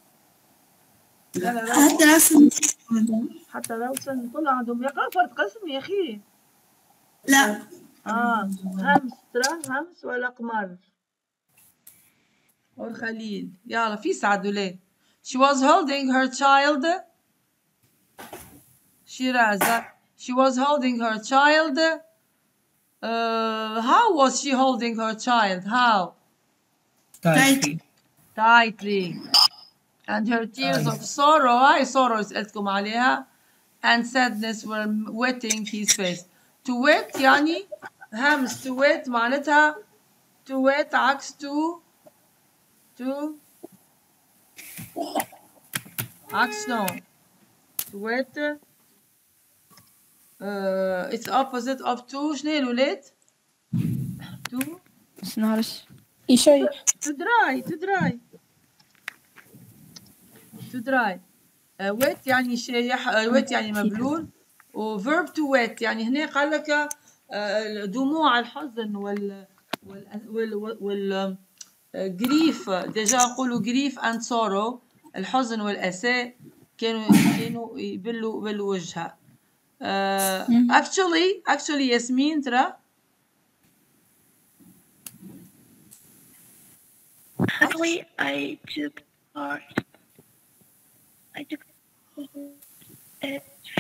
حتى رسم حتى راوسن كلها عندهم يقرأ فرد قسم يا اخي. لا اه همس. ترى همس ولا قمر والخليل. يلا في سعد ولاد. she was holding her child. شيرازة she was holding her child. uh, how was she holding her child? how? tightly. tightly. and her tears of sorrow هاي sorrow سألتكم عليها and sadness were wetting his face. to wet يعني همس. to wet معناتها to wet عكس to to عكس no to wet uh, it's opposite of to. شنو الولاد؟ to بس نعرفش يشيح. to dry to dry to dry. uh, wet يعني شايح. uh, wet يعني مبلول. و verb to wet يعني هنا قال لك uh, دموع الحزن وال وال وال, وال grief. ديجا نقولوا grief and sorrow الحزن والأسى كانوا كانوا يبلوا يبلوا وجهها. uh, actually actually ياسمين ترى Actually, I took part. I took it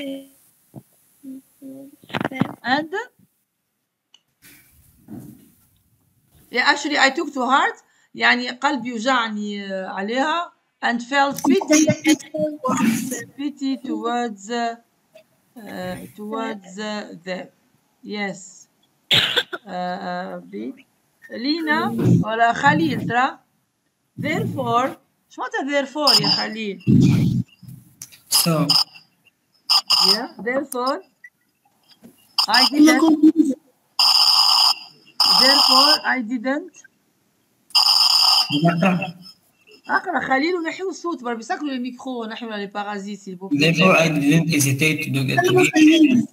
and yeah actually I took to heart يعني قلبي وجعني عليها and felt pity pity towards uh, towards uh, them. yes uh, uh, لينا ولا خليل ترى therefore شو معناتها therefore يا خليل؟ so yeah therefore I didn't therefore I didn't اقرا خليل ونحيو الصوت برا بيسكروا الميكرو ونحيو لي بارازيت s'il vous plaît. therefore I didn't hesitate to do it.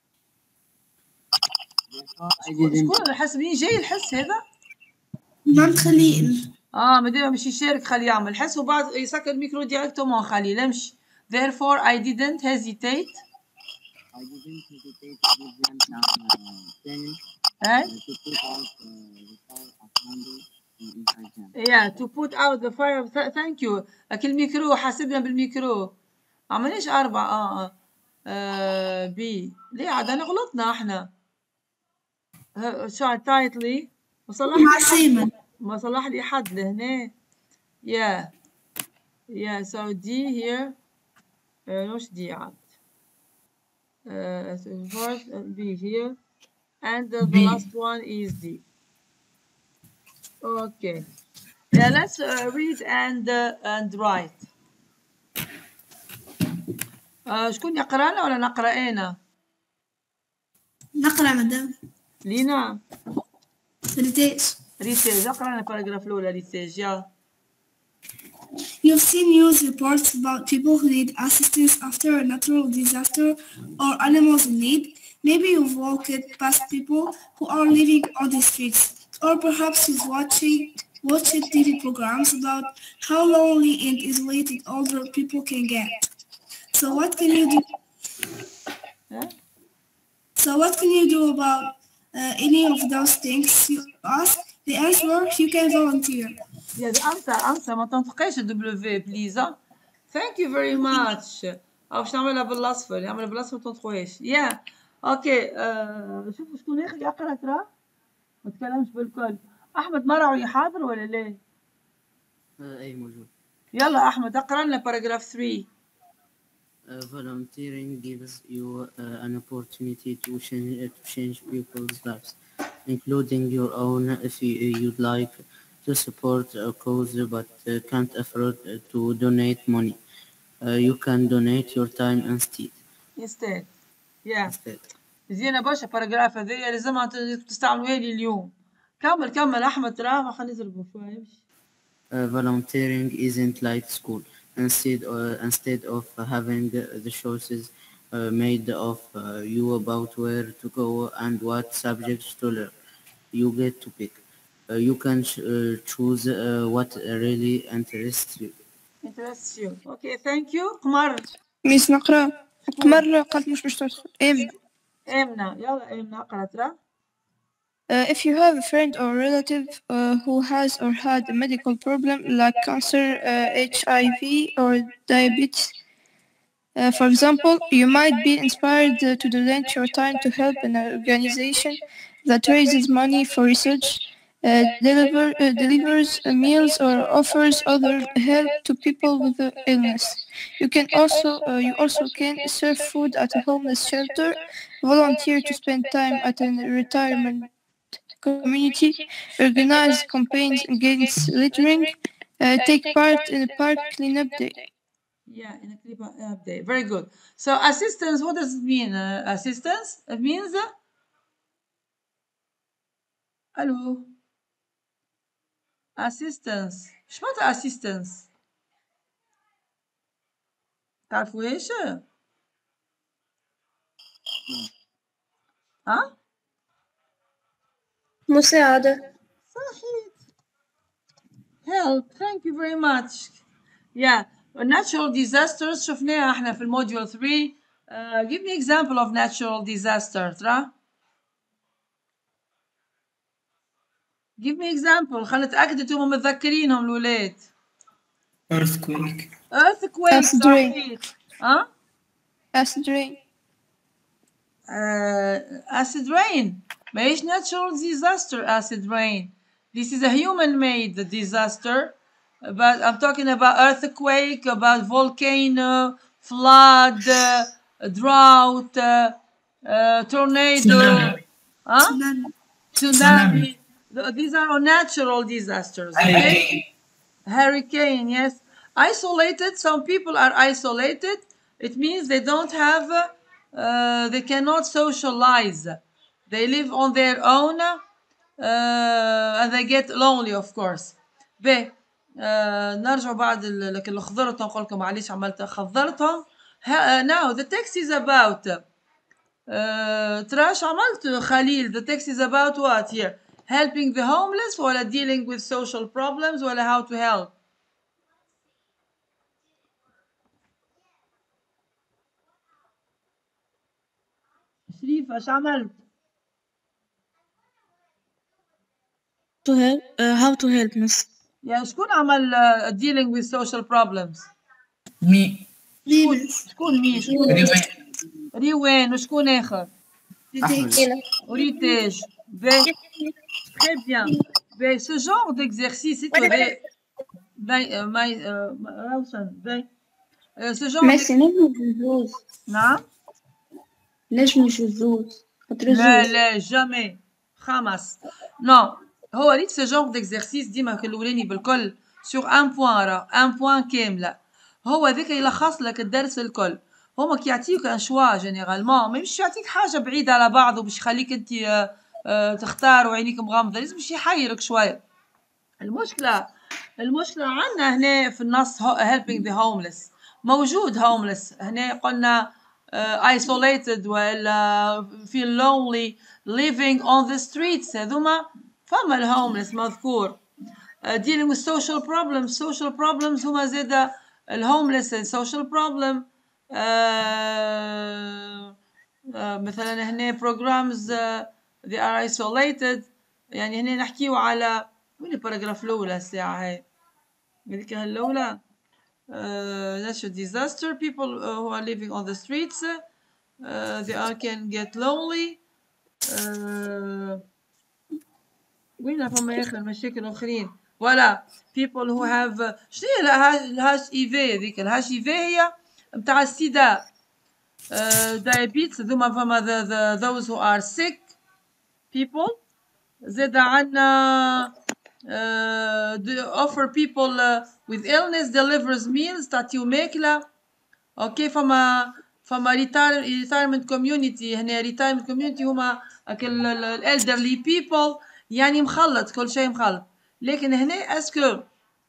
شكون الحس مين جاي الحس هذا؟ مام خليل. اه مادام باش يشارك خليه يعمل حس وبعد يسكر الميكرو ديريكتومون خليل امشي. therefore I didn't hesitate I didn't hesitate to give them some uh, pennies eh? uh, to put out uh, the fire of candle inside them. yeah to put out the fire. thank you. لكن الميكرو حاسبنا بالميكرو عملناش أربعة. اه اه, آه بي ليه عاد أنا غلطنا احنا. شو تايتلي ما صلح لي ما صلح لي حد لهنا. yeah yeah so D here مش دي عاد uh, so first B here and uh, the last one is D. okay yeah let's uh, read and uh, and write. uh, شكون يقرأ لنا ولا نقرأ أنا؟ نقرأ مدام لينا بديش ريتاج اقرا لنا الباراجراف الاولى ريتاج يلا. You've seen news reports about people who need assistance after a natural disaster or animals in need. Maybe you've walked past people who are living on the streets, or perhaps you've watching, watched T V programs about how lonely and isolated older people can get. So what can you do? Huh? So what can you do about uh, any of those things you ask? The answer, you can volunteer. يا دي انسى انسى ما تنطقيش الدبليو بليز. ثانك يو فيري ماتش. او باش نعملها بالاصفر نعملها بالاصفر ما تنطقوهاش. يا اوكي شوفوا شكون ياخذ يقرا ترى ما تكلمش بالكل. احمد مرعوي حاضر ولا لا؟ اي موجود. يلا احمد اقرا لنا باراجراف ثلاثة. Uh, volunteering gives you uh, an opportunity to change, uh, to change people's lives, including your own. If you, you'd like to support a cause but uh, can't afford uh, to donate money, uh, you can donate your time instead. instead. yeah. Instead. زينة برشا باراجراف هذيا لازمها تستعملوها لي اليوم. كمل كمل احمد ترى ما خلينا نضربوا شوية. Uh, volunteering isn't like school. Instead, uh, instead of having the choices uh, made of uh, you about where to go and what subjects to learn, you get to pick. Uh, you can ch uh, choose uh, what really interests you. interests you. Okay, thank you. قمر. ميس نقرا. قمر قالت مش باش تدخل. إم. إمنا يلا إمنا اقرا ترى. Uh, if you have a friend or relative uh, who has or had a medical problem like cancer, uh, H I V, or diabetes, uh, for example, you might be inspired uh, to donate your time to help an organization that raises money for research, uh, deliver, uh, delivers uh, meals, or offers other help to people with uh, illness. You can also uh, you also can serve food at a homeless shelter, volunteer to spend time at a retirement community, organize campaigns against littering, uh, take part in a park cleanup day. Yeah, in a cleanup day. Very good. So assistance, what does it mean? Uh, assistance? It means uh, hello. Assistance. ايش معناتها assistance؟ تعرفوا ايش؟ ها؟ مساعدة. صحيح. Help. Thank you very much. Yeah. Natural disasters شفناها احنا في الموديول ثلاثة. Uh, give me example of natural disaster ترى. Give me example. خلينا نتأكد انتم متذكرينهم الولاد. earthquake. Earthquake صحيح. ها؟ Acid rain. Uh, acid rain. ماهيش natural disaster acid rain. This is a human-made disaster. But I'm talking about earthquake, about volcano, flood, uh, drought, uh, uh, tornado, Tsunami. huh? Tsunami. Tsunami. These are all natural disasters. Okay? Hurricane. Hurricane, yes. Isolated. Some people are isolated. It means they don't have, uh, uh, they cannot socialize. They live on their own, uh, and they get lonely, of course. به uh, نرجع بعد لكن الخضرت نقول لكم معليش عملت خضرتهم. Now the text is about uh, تراش عملت خليل. The text is about what here? Helping the homeless ولا dealing with social problems ولا how to help? شريف ايش عملت؟ To help, uh, how to help, miss. يعني شكون عمل uh, dealing with social problems؟ مي. شكون شكون مين؟ ريوان. ريوان وشكون آخر؟ وريتاج. Très bien. Ben, ce genre d'exercice, si tu avais. Ben, euh, ben, euh, ben, euh, ce genre. ماشي نجم جوز. نعم؟ نجم جوز. لا لا jamais. خمس. Non. هو ريت ce genre d'exercice ديما كالأولاني بالكل sur un point راه un point كاملة. هو ذاك يلخص لك الدرس الكل. هما كي يعطيوك ان شوا جينيرالمون ما مش يعطيك حاجة بعيدة على بعض وباش يخليك انت آه تختار وعينيك مغمضة، لازم شي يحيرك شوية. المشكلة المشكلة عنا هنا في النص helping the homeless، موجود homeless هنا قلنا uh, isolated ولا feel lonely living on the streets، هذوما فما الهوملس مذكور. uh, dealing with social problems social problems هما زادا الهوملس social problem. uh, uh, مثلا هنا programs uh, they are isolated، يعني هنا نحكيو على وين الباراجراف الأولى الساعة هاي هذيك الأولى. uh, natural disaster people uh, who are living on the streets uh, they are can get lonely. uh, وين فما يا أخي المشاكل الآخرين ولا people who have uh, شنو هي الهاش اي في هذيك الهاش اي في هي متاع السيدا uh, diabetes ذوما فما the, the, those who are sick people. زاد عنا uh, offer people uh, with illness delivers meals تعطيو ماكلة. اوكي فما فما retirement community هنا retirement community هما ال elderly people، يعني مخلط كل شيء مخلط. لكن هنا اسكو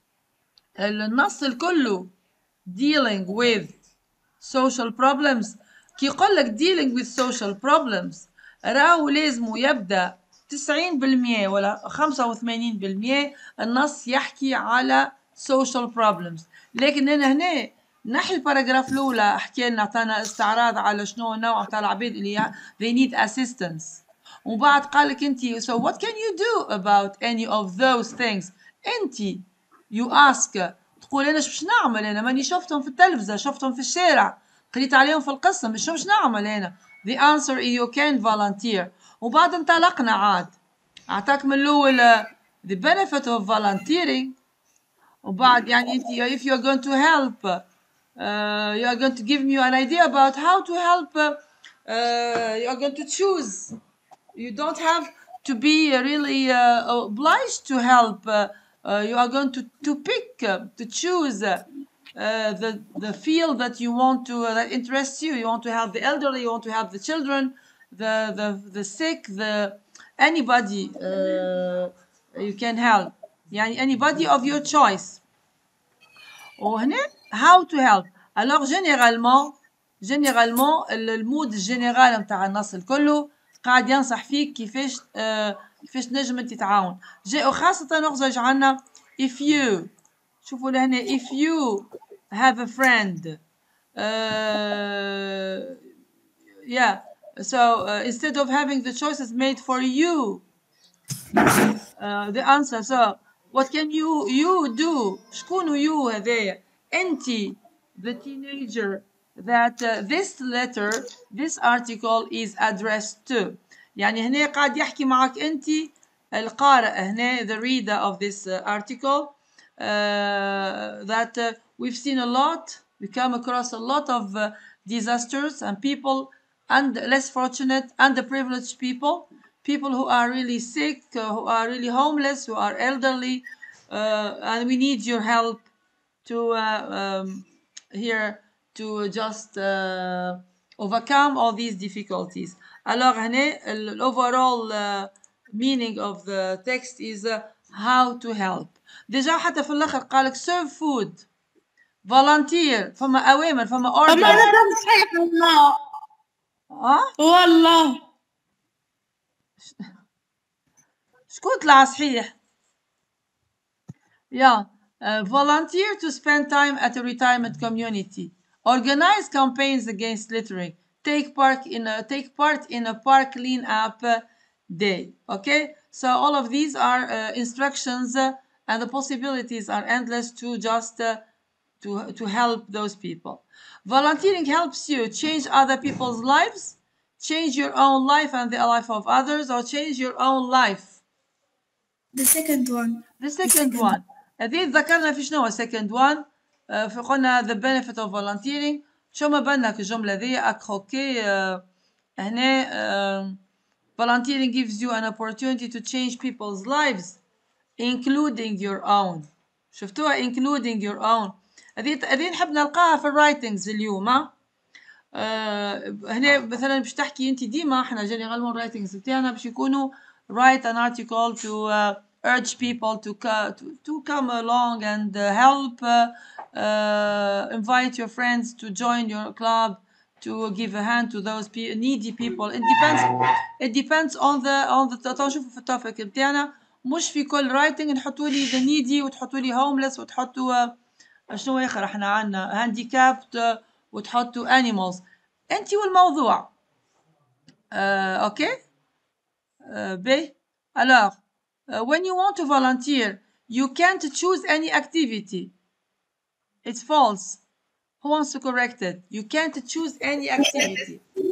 النص الكله dealing with social problems، كي يقول لك dealing with social problems راهو لازم يبدأ تسعين بالمية ولا خمسة وثمانين بالمية النص يحكي على social problems. لكن أنا هنا نحي الباراجراف الأولى حكي لنا عطانا استعراض على شنو نوع تاع العباد اللي they need assistance، وبعد قال لك أنت so what can you do about any of those things. أنت you ask تقول أنا شو باش نعمل، أنا ماني شفتهم في التلفزة شفتهم في الشارع قريت عليهم في القصة، مش شو باش نعمل أنا. the answer is you can volunteer. وبعد انطلقنا عاد أعطاك من الأول the benefit of volunteering، وبعد يعني أنت if you are going to help uh, you are going to give me an idea about how to help. uh, you are going to choose, you don't have to be really uh, obliged to help. uh, uh, you are going to, to pick uh, to choose uh, uh, the, the field that you want to uh, that interests you. You want to help the elderly, you want to help the children, the the the sick, the anybody uh, you can help، يعني anybody of your choice. وهنا how to help. alors généralement généralement المود الجنرال نتاع النص الكله قاعد ينصح فيك كيفاش آه كيفاش نجم تتعاون. جاء خاصة نخرج عنا if you شوفوا لهنا if you have a friend uh, yeah so uh, instead of having the choices made for you uh, the answer so what can you you do. شكون you هذايا أنت the teenager that uh, this letter this article is addressed to. يعني هنا قاعد يحكي معك أنت القارئ هنا the reader of this uh, article uh, that uh, we've seen a lot we come across a lot of uh, disasters and people and less fortunate underprivileged people people who are really sick uh, who are really homeless who are elderly uh, and we need your help to uh, um, here to just uh, overcome all these difficulties. Alors هنا ال overall uh, meaning of the text is uh, how to help. déjà حتى في الآخر قالك serve food volunteer فما أوامر فما orders. أما أنا ده صحيح والله. ها؟ والله. شكون طلع صحيح؟ yeah uh, volunteer to spend time at a retirement community. Organize campaigns against littering. Take part in a take part in a park clean up day. Okay, so all of these are uh, instructions, uh, and the possibilities are endless to just uh, to to help those people. Volunteering helps you change other people's lives, change your own life and the life of others, or change your own life. The second one. The second one. هذه ذكرنا في شنو second one. فقلنا the benefit of volunteering. شو ما بنك الجملة ذي أكروكي هنا volunteering gives you an opportunity to change people's lives including your own. شفتوها including your own. هذه هذه نحب نلقاها في الرايتنجز اليوم. آه هنا مثلا باش تحكي انت ديما احنا جينيرالمون رايتنجز بتاعنا باش يكونوا write an article to uh, urge people to, to to come along and uh, help uh, uh, invite your friends to join your club to give a hand to those pe needy people. It depends it depends on the on the نشوفوا في التوبيك بتاعنا مش في كل writing نحطوا لي the needy وتحطوا لي homeless وتحطوا uh, شنو اخر احنا عندنا handicapped uh, وتحطوا animals. انت والموضوع آه، اوكي آه، ب alors uh, when you want to volunteer you can't choose any activity. It's false. Who wants to correct it? You can't choose any activity.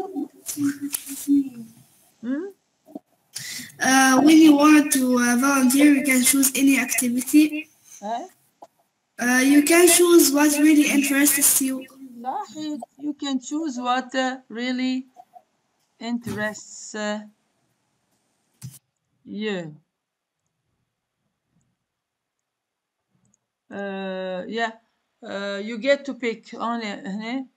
hmm? Uh, when you want to uh, volunteer, you can choose any activity. Huh? Uh, you can choose what really interests you. You can choose what uh, really interests uh, you. Uh, yeah, uh, you get to pick only هنا.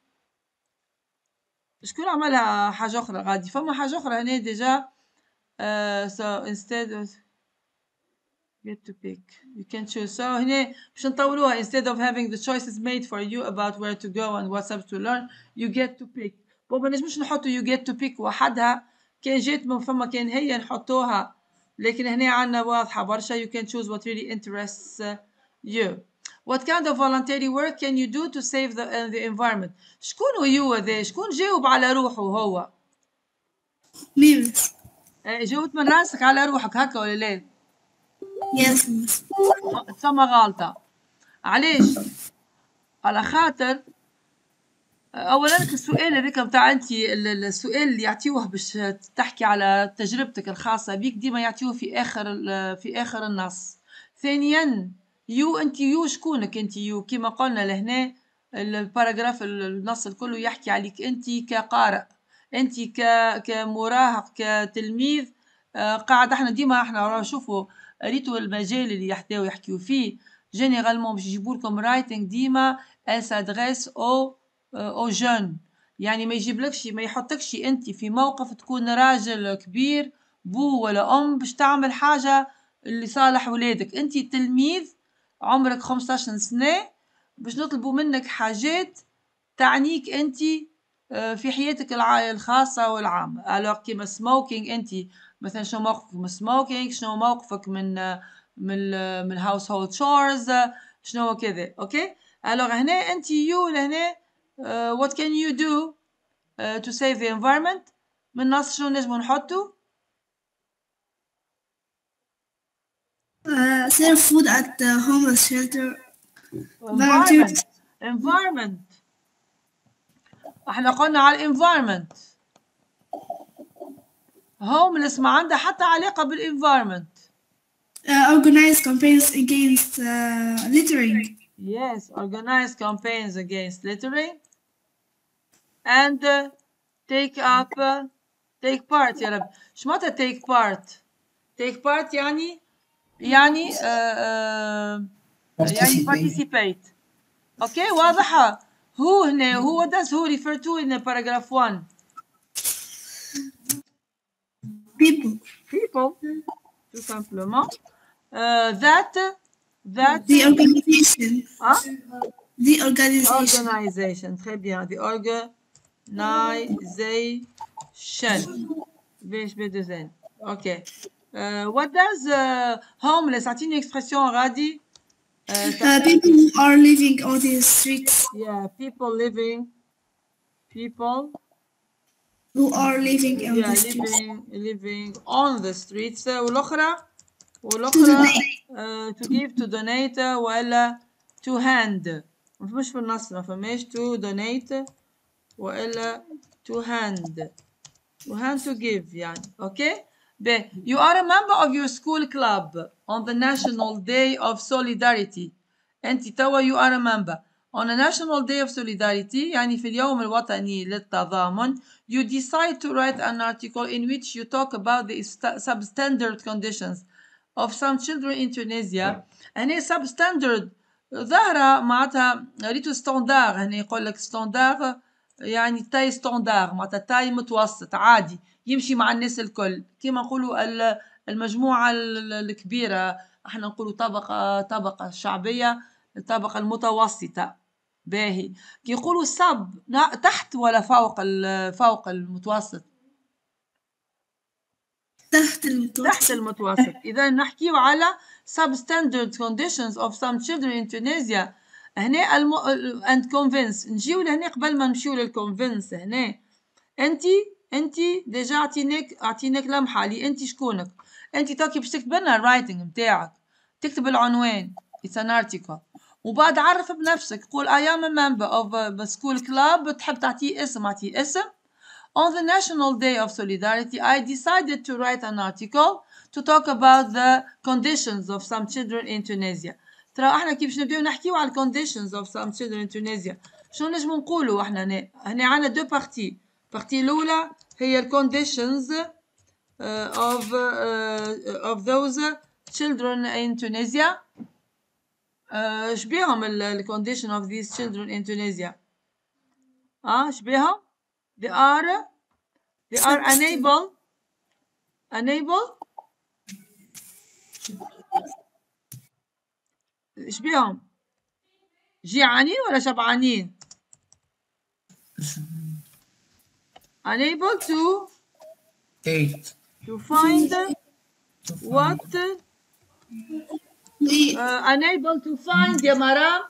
شكون عملها حاجة أخرى غادي؟ فما حاجة أخرى هنا ديجا. Uh, so instead of get to pick, you can choose. So هنا باش نطولوها instead of having the choices made for you about where to go and what subject to learn, you get to pick. بو ما نجمش نحطوا you get to pick وحدها، كان جات من فما كان هي نحطوها، لكن هنا عندنا واضحة برشا. You can choose what really interests you. What kind of voluntary work can you do to save the, uh, the environment? شكون يو هذا؟ شكون جاوب على روحه هو؟ مين؟ جاوبت من راسك على روحك هكا ولا لا؟ يس. تسمى غلطة. علاش؟ على خاطر أولا السؤال هذاك بتاع أنت السؤال اللي يعطيوه باش تحكي على تجربتك الخاصة بيك ديما يعطيوه في آخر في آخر النص. ثانيا يو أنت يو شكونك أنت يو كما قلنا لهنا الباراجراف النص الكل يحكي عليك أنت كقارئ، أنت ك كمراهق كتلميذ. آه قاعد احنا ديما احنا شوفوا ريتوا المجال اللي يحتاجوا يحكيوا فيه جينيرالمون باش يجيبوا لكم رايتنج ديما ال سادريس او او جون، يعني ما يجيبلكش ما يحطكش انت في موقف تكون راجل كبير بو ولا ام باش تعمل حاجه اللي صالح ولادك. انت تلميذ عمرك خمسطاش سنه باش نطلبوا منك حاجات تعنيك انت في حياتك الخاصه والعامه. الوغ كيما سموكينج، انت مثلا شنو موقفك من سموكينج، شنو موقفك من من من هاوس هولد شورز، شنو كذا. اوكي الوغ هنا انت يو لهنا uh, what can you do uh, to save the environment. من النص شنو نجمو نحطو؟ uh, serve food at the homeless shelter. environment environment احنا قلنا على الانفايرمنت. homeless ما عندها حتى علاقة بالانفايرمنت. Uh, organize campaigns against uh, littering. Yes, organize campaigns against littering and uh, take up uh, take part. يا رب شو معناتها take part؟ take part يعني يعني uh, uh, يعني participate. اوكي واضحة. هو هنا هو what does who refer to in paragraph one؟ people people tout simplement. Uh, that that the organization huh? the organization organization très bien. the organization باش بدوزين. اوكي uh, what does uh, homeless اعطيني expression غادي. uh, uh, people who are living on the streets. yeah people living people who are living on yeah, the streets living living on the streets. والاخرى والاخرى uh, to give to donate ولا to hand. ما فماش في النص ما فماش to donate ولا to hand to hand to give يعني. اوكي ب you are a member of your school club on the national day of solidarity. انت توا you are a member on a national day of solidarity يعني في اليوم الوطني للتضامن. you decide to write an article in which you talk about the substandard conditions of some children in Tunisia. هنا substandard ظاهرة معناتها ريتو ستاندار. هنا يقول لك ستاندار يعني تاي ستاندار معناتها تاي متوسط عادي يمشي مع الناس الكل كيما نقولوا المجموعة الكبيرة احنا نقولوا طبقة طبقة شعبية الطبقة المتوسطة باهي كي يقولوا سب تحت ولا فوق فوق المتوسط تحت المتوسط تحت المتوسط إذا نحكيو على substandard conditions of some children in Tunisia هنا الم... and convince نجيو لهنا قبل ما نمشيو للconvince هنا أنتي أنتي ديجا أعطيناك أعطيناك لمحة لي أنتي شكونك أنتي توكي باش تكتب لنا الرايتنج متاعك تكتب العنوان it's an article وبعد عرف بنفسك قول I am a member of a school club تحب تعطيه اسم أعطيه اسم. On the National Day of Solidarity, I decided to write an article to talk about the conditions of some children in Tunisia. ترى احنا كيف باش نبداو نحكيو على conditions of some children in Tunisia. شنو نجمو نقولوا احنا هنا؟ هنا عندنا دو بارتي. بارتي الأولى هي ال conditions uh, of uh, of those children in Tunisia. اش uh, بيهم ال condition of these children in Tunisia؟ اه اش بيهم؟ They are they are unable unable ايش بيهم؟ جيعانين ولا شبعانين؟ unable to Eight. to find what uh, unable to find يا مرام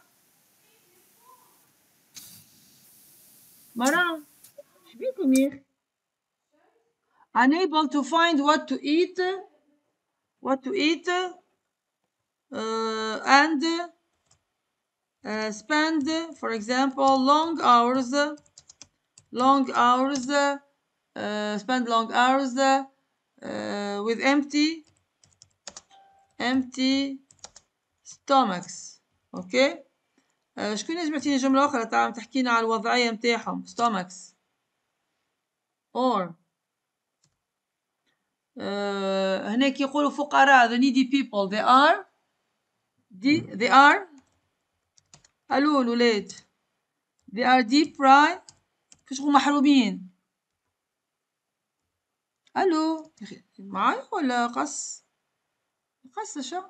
مرام ايش بيكم يا اخي؟ unable to find what to eat what to eat uh, and uh, spend for example long hours long hours uh, spend long hours uh, with empty empty stomachs اوكي okay. uh, شكون يجم يعطيني جملة أخرى تعال تحكينا على الوضعية متاعهم stomachs or uh, هناك يقولوا فقراء the needy people they are they, they are ألو الولاد they are deprived كيش يقولوا محرومين ألو معايا ولا قص قص شو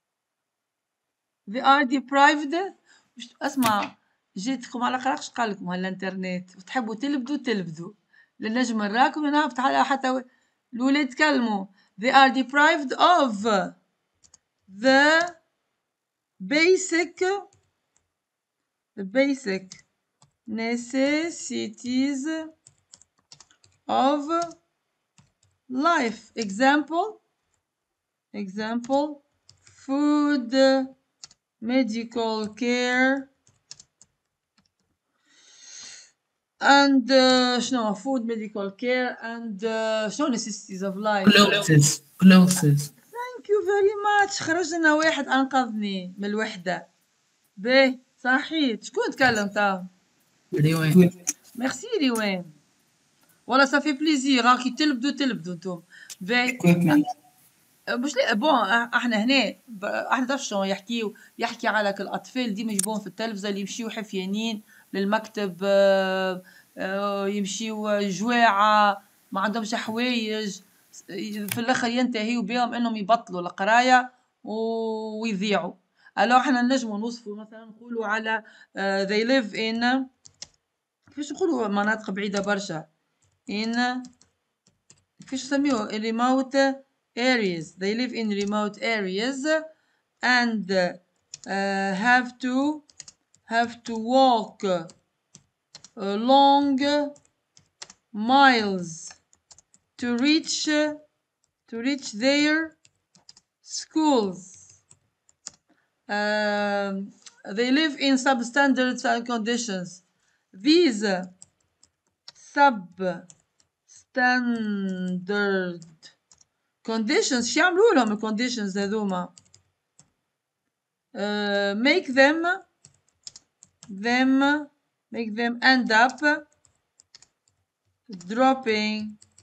they are deprived اسمع جيتكم على قراقش قال لكم هالانترنت وتحبوا تلبدوا تلبدوا لنجم نراكم نهبط على حتى الولاد تكلموا they are deprived of the basic the basic necessities of life example example food medical care and uh, شنو food medical care and uh, شنو necessities of life clothes clothes thank you very much خرجنا واحد أنقذني من الوحدة باهي صحيت شكون تكلم تا ريوان ميرسي ريوان والله صافي بليزير راكي تلبدو تلبدو نتوما باهي مش لا بون احنا هنا احنا تعرف شنو يحكيو يحكي على الاطفال ديما يجيبوهم في التلفزه اللي يمشيو حفيانين للمكتب يمشيو جواعه ما عندهمش حوايج في الاخر ينتهيوا بهم انهم يبطلوا القرايه ويضيعوا الو احنا نجموا نوصفوا مثلا نقولوا على they live in كيفاش نقولوا مناطق بعيده برشا in كيفاش نسميوه remote areas they live in remote areas and uh, have to have to walk uh, long miles to reach uh, to reach their schools uh, they live in substandard conditions these substandard conditions شو يعملوا لهم ال conditions هذوما uh, make them them make them end up dropping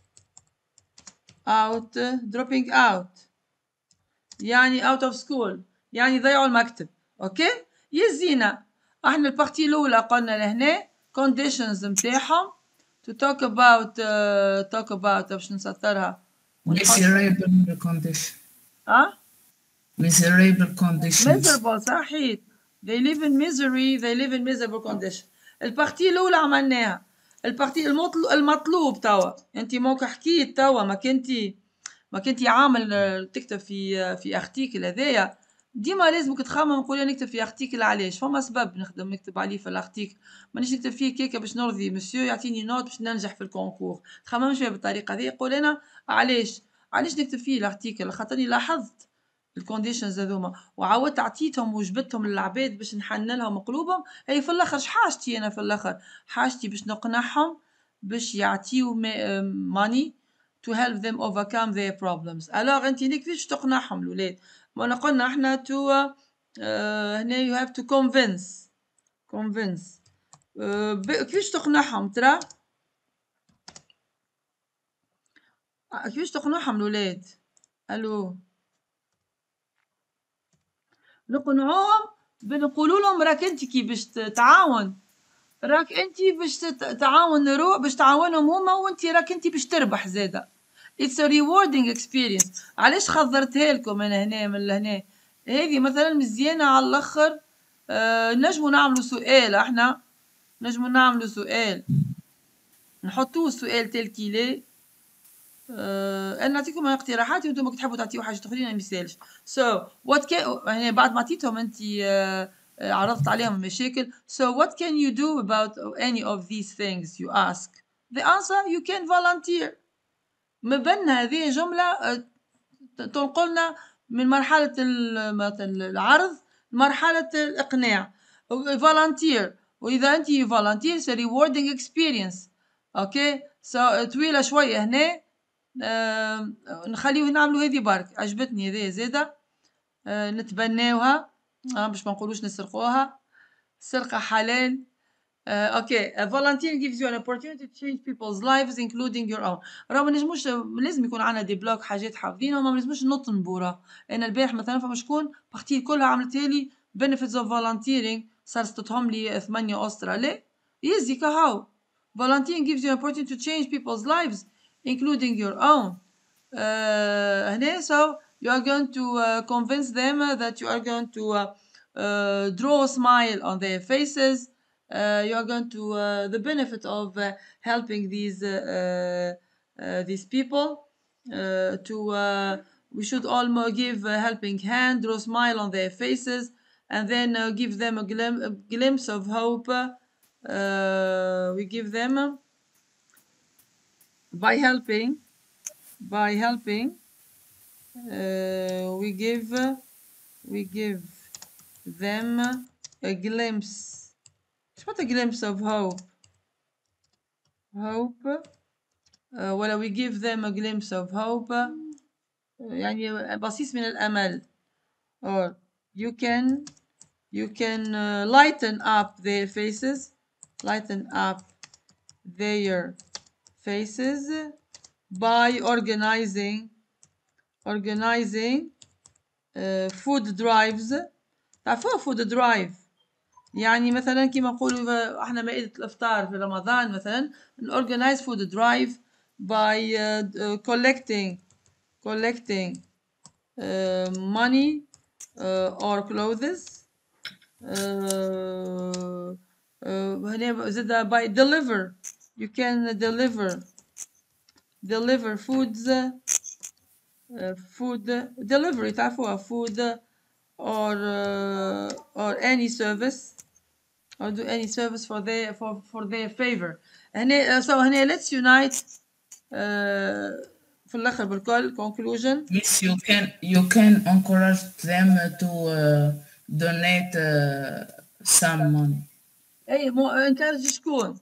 out dropping out يعني out of school يعني ضيعوا المكتب اوكي يا زينة احنا البارتي الاولى قلنا لهنا conditions متاعهم to talk about uh, talk about باش نسطرها miserable condition ها miserable conditions miserable صحيح they live in misery they live in miserable condition. البارتي الأولى عملناها. البارتي المطلوب المطلوب توا انت موقع حكيت توا ما كنتي ما كنتي عامل تكتب في في ارتيكل هذايا ديما لازمك تخمم نقول نكتب في ارتيكل علاش فما سبب نخدم نكتب عليه في الارتيكل مانيش نكتب فيه كيكه باش نرضي مسيو يعطيني نوت باش ننجح في الكونكور تخممش فيها بالطريقه هذه قول انا علاش علاش نكتب فيه الارتيكل خاطرني لاحظت الكونديشنز هذوما وعاودت عطيتهم وجبتهم للعباد باش نحن لهم قلوبهم هي في الاخر حاجتي انا في الاخر حاجتي باش نقنعهم باش يعطيو ماني to help them overcome their problems. alors انت كيفاش تقنعهم الولاد وانا قلنا احنا to uh, هنا you have to convince convince uh, كيفاش تقنعهم ترى كيفاش تقنعهم الولاد الو نقنعوهم بنقولوا لهم راك انت كي باش تعاون راك انت باش تعاون روح باش تعاونهم هما وانت راك انت باش تربح زاده it's a rewarding experience. علاش خضرتها لكم انا هنا من لهنا هذه مثلا مزيانه على الاخر أه نجموا نعملوا سؤال احنا نجموا نعملوا سؤال نحطوه السؤال تل كيلي أه انا نعطيكم اقتراحاتي وانتم تحبوا تعطيوا حاجه اخرين ما يسالش so what can يعني بعد ما عطيتهم انت أه عرضت عليهم المشاكل so what can you do about any of these things you ask the answer you can volunteer. ما بين هذه جملة تنقلنا من مرحلة العرض لمرحلة الإقناع volunteer وإذا أنت volunteer it's a rewarding experience أوكي so طويلة شوية هنا آه نخليه نعملوا هذه برك عجبتني هذه زيادة آه نتبناوها آه باش ما نقولوش نسرقوها سرقة حلال Uh, okay, a volunteer gives you an opportunity to change people's lives including your own. راه ما نجموش لازم يكون عندنا دي بلوك حاجات حافظينها وما لازمش نط نبورة. أنا البارح مثلا فما شكون بختي كلها عملتها لي benefits of volunteering صارستهم لي ثمانية أسطرة لا يزي كهو. Volunteering gives you an opportunity to change people's lives including your own. Uh, هنا so you are going to uh, convince them that you are going to uh, uh, draw a smile on their faces. Uh, you are going to uh, the benefit of uh, helping these uh, uh, these people uh, to uh, we should all give a helping hand, draw a smile on their faces, and then uh, give them a, glim- a glimpse of hope. Uh, we give them uh, by helping by helping uh, we give uh, we give them a glimpse. What a glimpse of hope. Hope. Uh, well, we give them a glimpse of hope. Uh, يعني بصيص من الأمل. Or you can, you can uh, lighten up their faces. Lighten up their faces by organizing, organizing uh, food drives. تعرفوا food drive. يعني مثلا كما نقولوا احنا مائدة الافطار في رمضان مثلا organize food drive by uh, uh, collecting collecting uh, money uh, or clothes uh, uh, by deliver you can deliver deliver foods uh, food delivery تعرفوها food or uh, or any service or do any service for their for for their favor. هنا so هنا let's unite uh, في الآخر بالكل conclusion. Yes, you can you can encourage them to uh, donate uh, some money. أي مو encourage شكون؟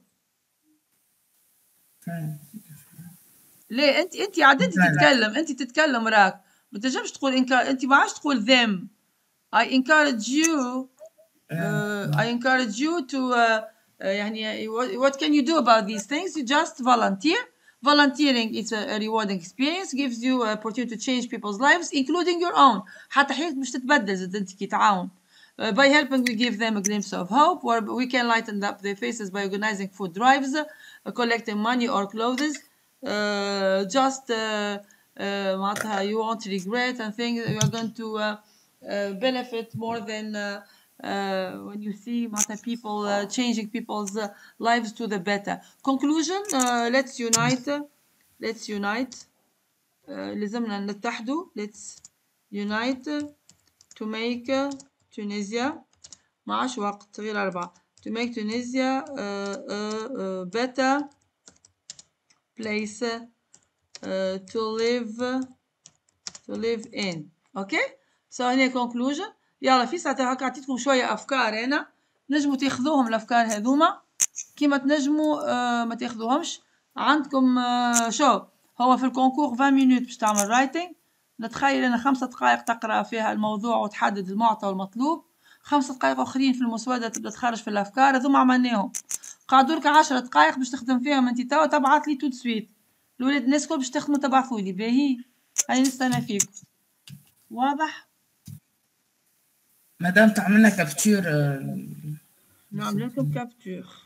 ليه أنت أنت عاد أنت تتكلم أنت تتكلم راك ما تنجمش تقول encourage أنت ما عادش تقول them. I encourage you. Uh, I encourage you to uh, uh, يعني what, what can you do about these things? You just volunteer. Volunteering is a, a rewarding experience, gives you an opportunity to change people's lives, including your own. حتى حياتك مش تتبدل إذا أنت كي تعاون. Uh, by helping, we give them a glimpse of hope, or we can lighten up their faces by organizing food drives, uh, collecting money or clothes. Uh, just uh, uh, you won't regret and think you are going to uh, uh, benefit more than uh, uh, when you see people uh, changing people's uh, lives to the better. Conclusion, uh, let's unite, let's unite. Uh, لازمنا نتحدوا. Let's unite to make Tunisia. ما عادش وقت غير أربعة. To make Tunisia a, a, a better place uh, to live to live in. Okay? So هنا conclusion. يلا في ساعة هكا عطيتكم شوية أفكار هنا نجموا تاخذوهم الأفكار هذوما كيما تنجموا uh, ما تاخذوهمش عندكم uh, شو هو في الكونكور عشرين مينوت باش تعمل رايتنج. نتخيل أن خمسة دقائق تقرأ فيها الموضوع وتحدد المعطى والمطلوب، خمسة دقائق أخرين في المسودة تبدأ تخرج في الأفكار. هذوما عملناهم. قعدوا لك عشرة دقائق باش تخدم فيهم أنت توا تبعث لي تو سويت. الولاد الناس الكل باش تخدموا تبعثوا لي. باهي هاي نستنى فيكم. واضح؟ مادام تعملنا كابتور نعمل لكم كابتور.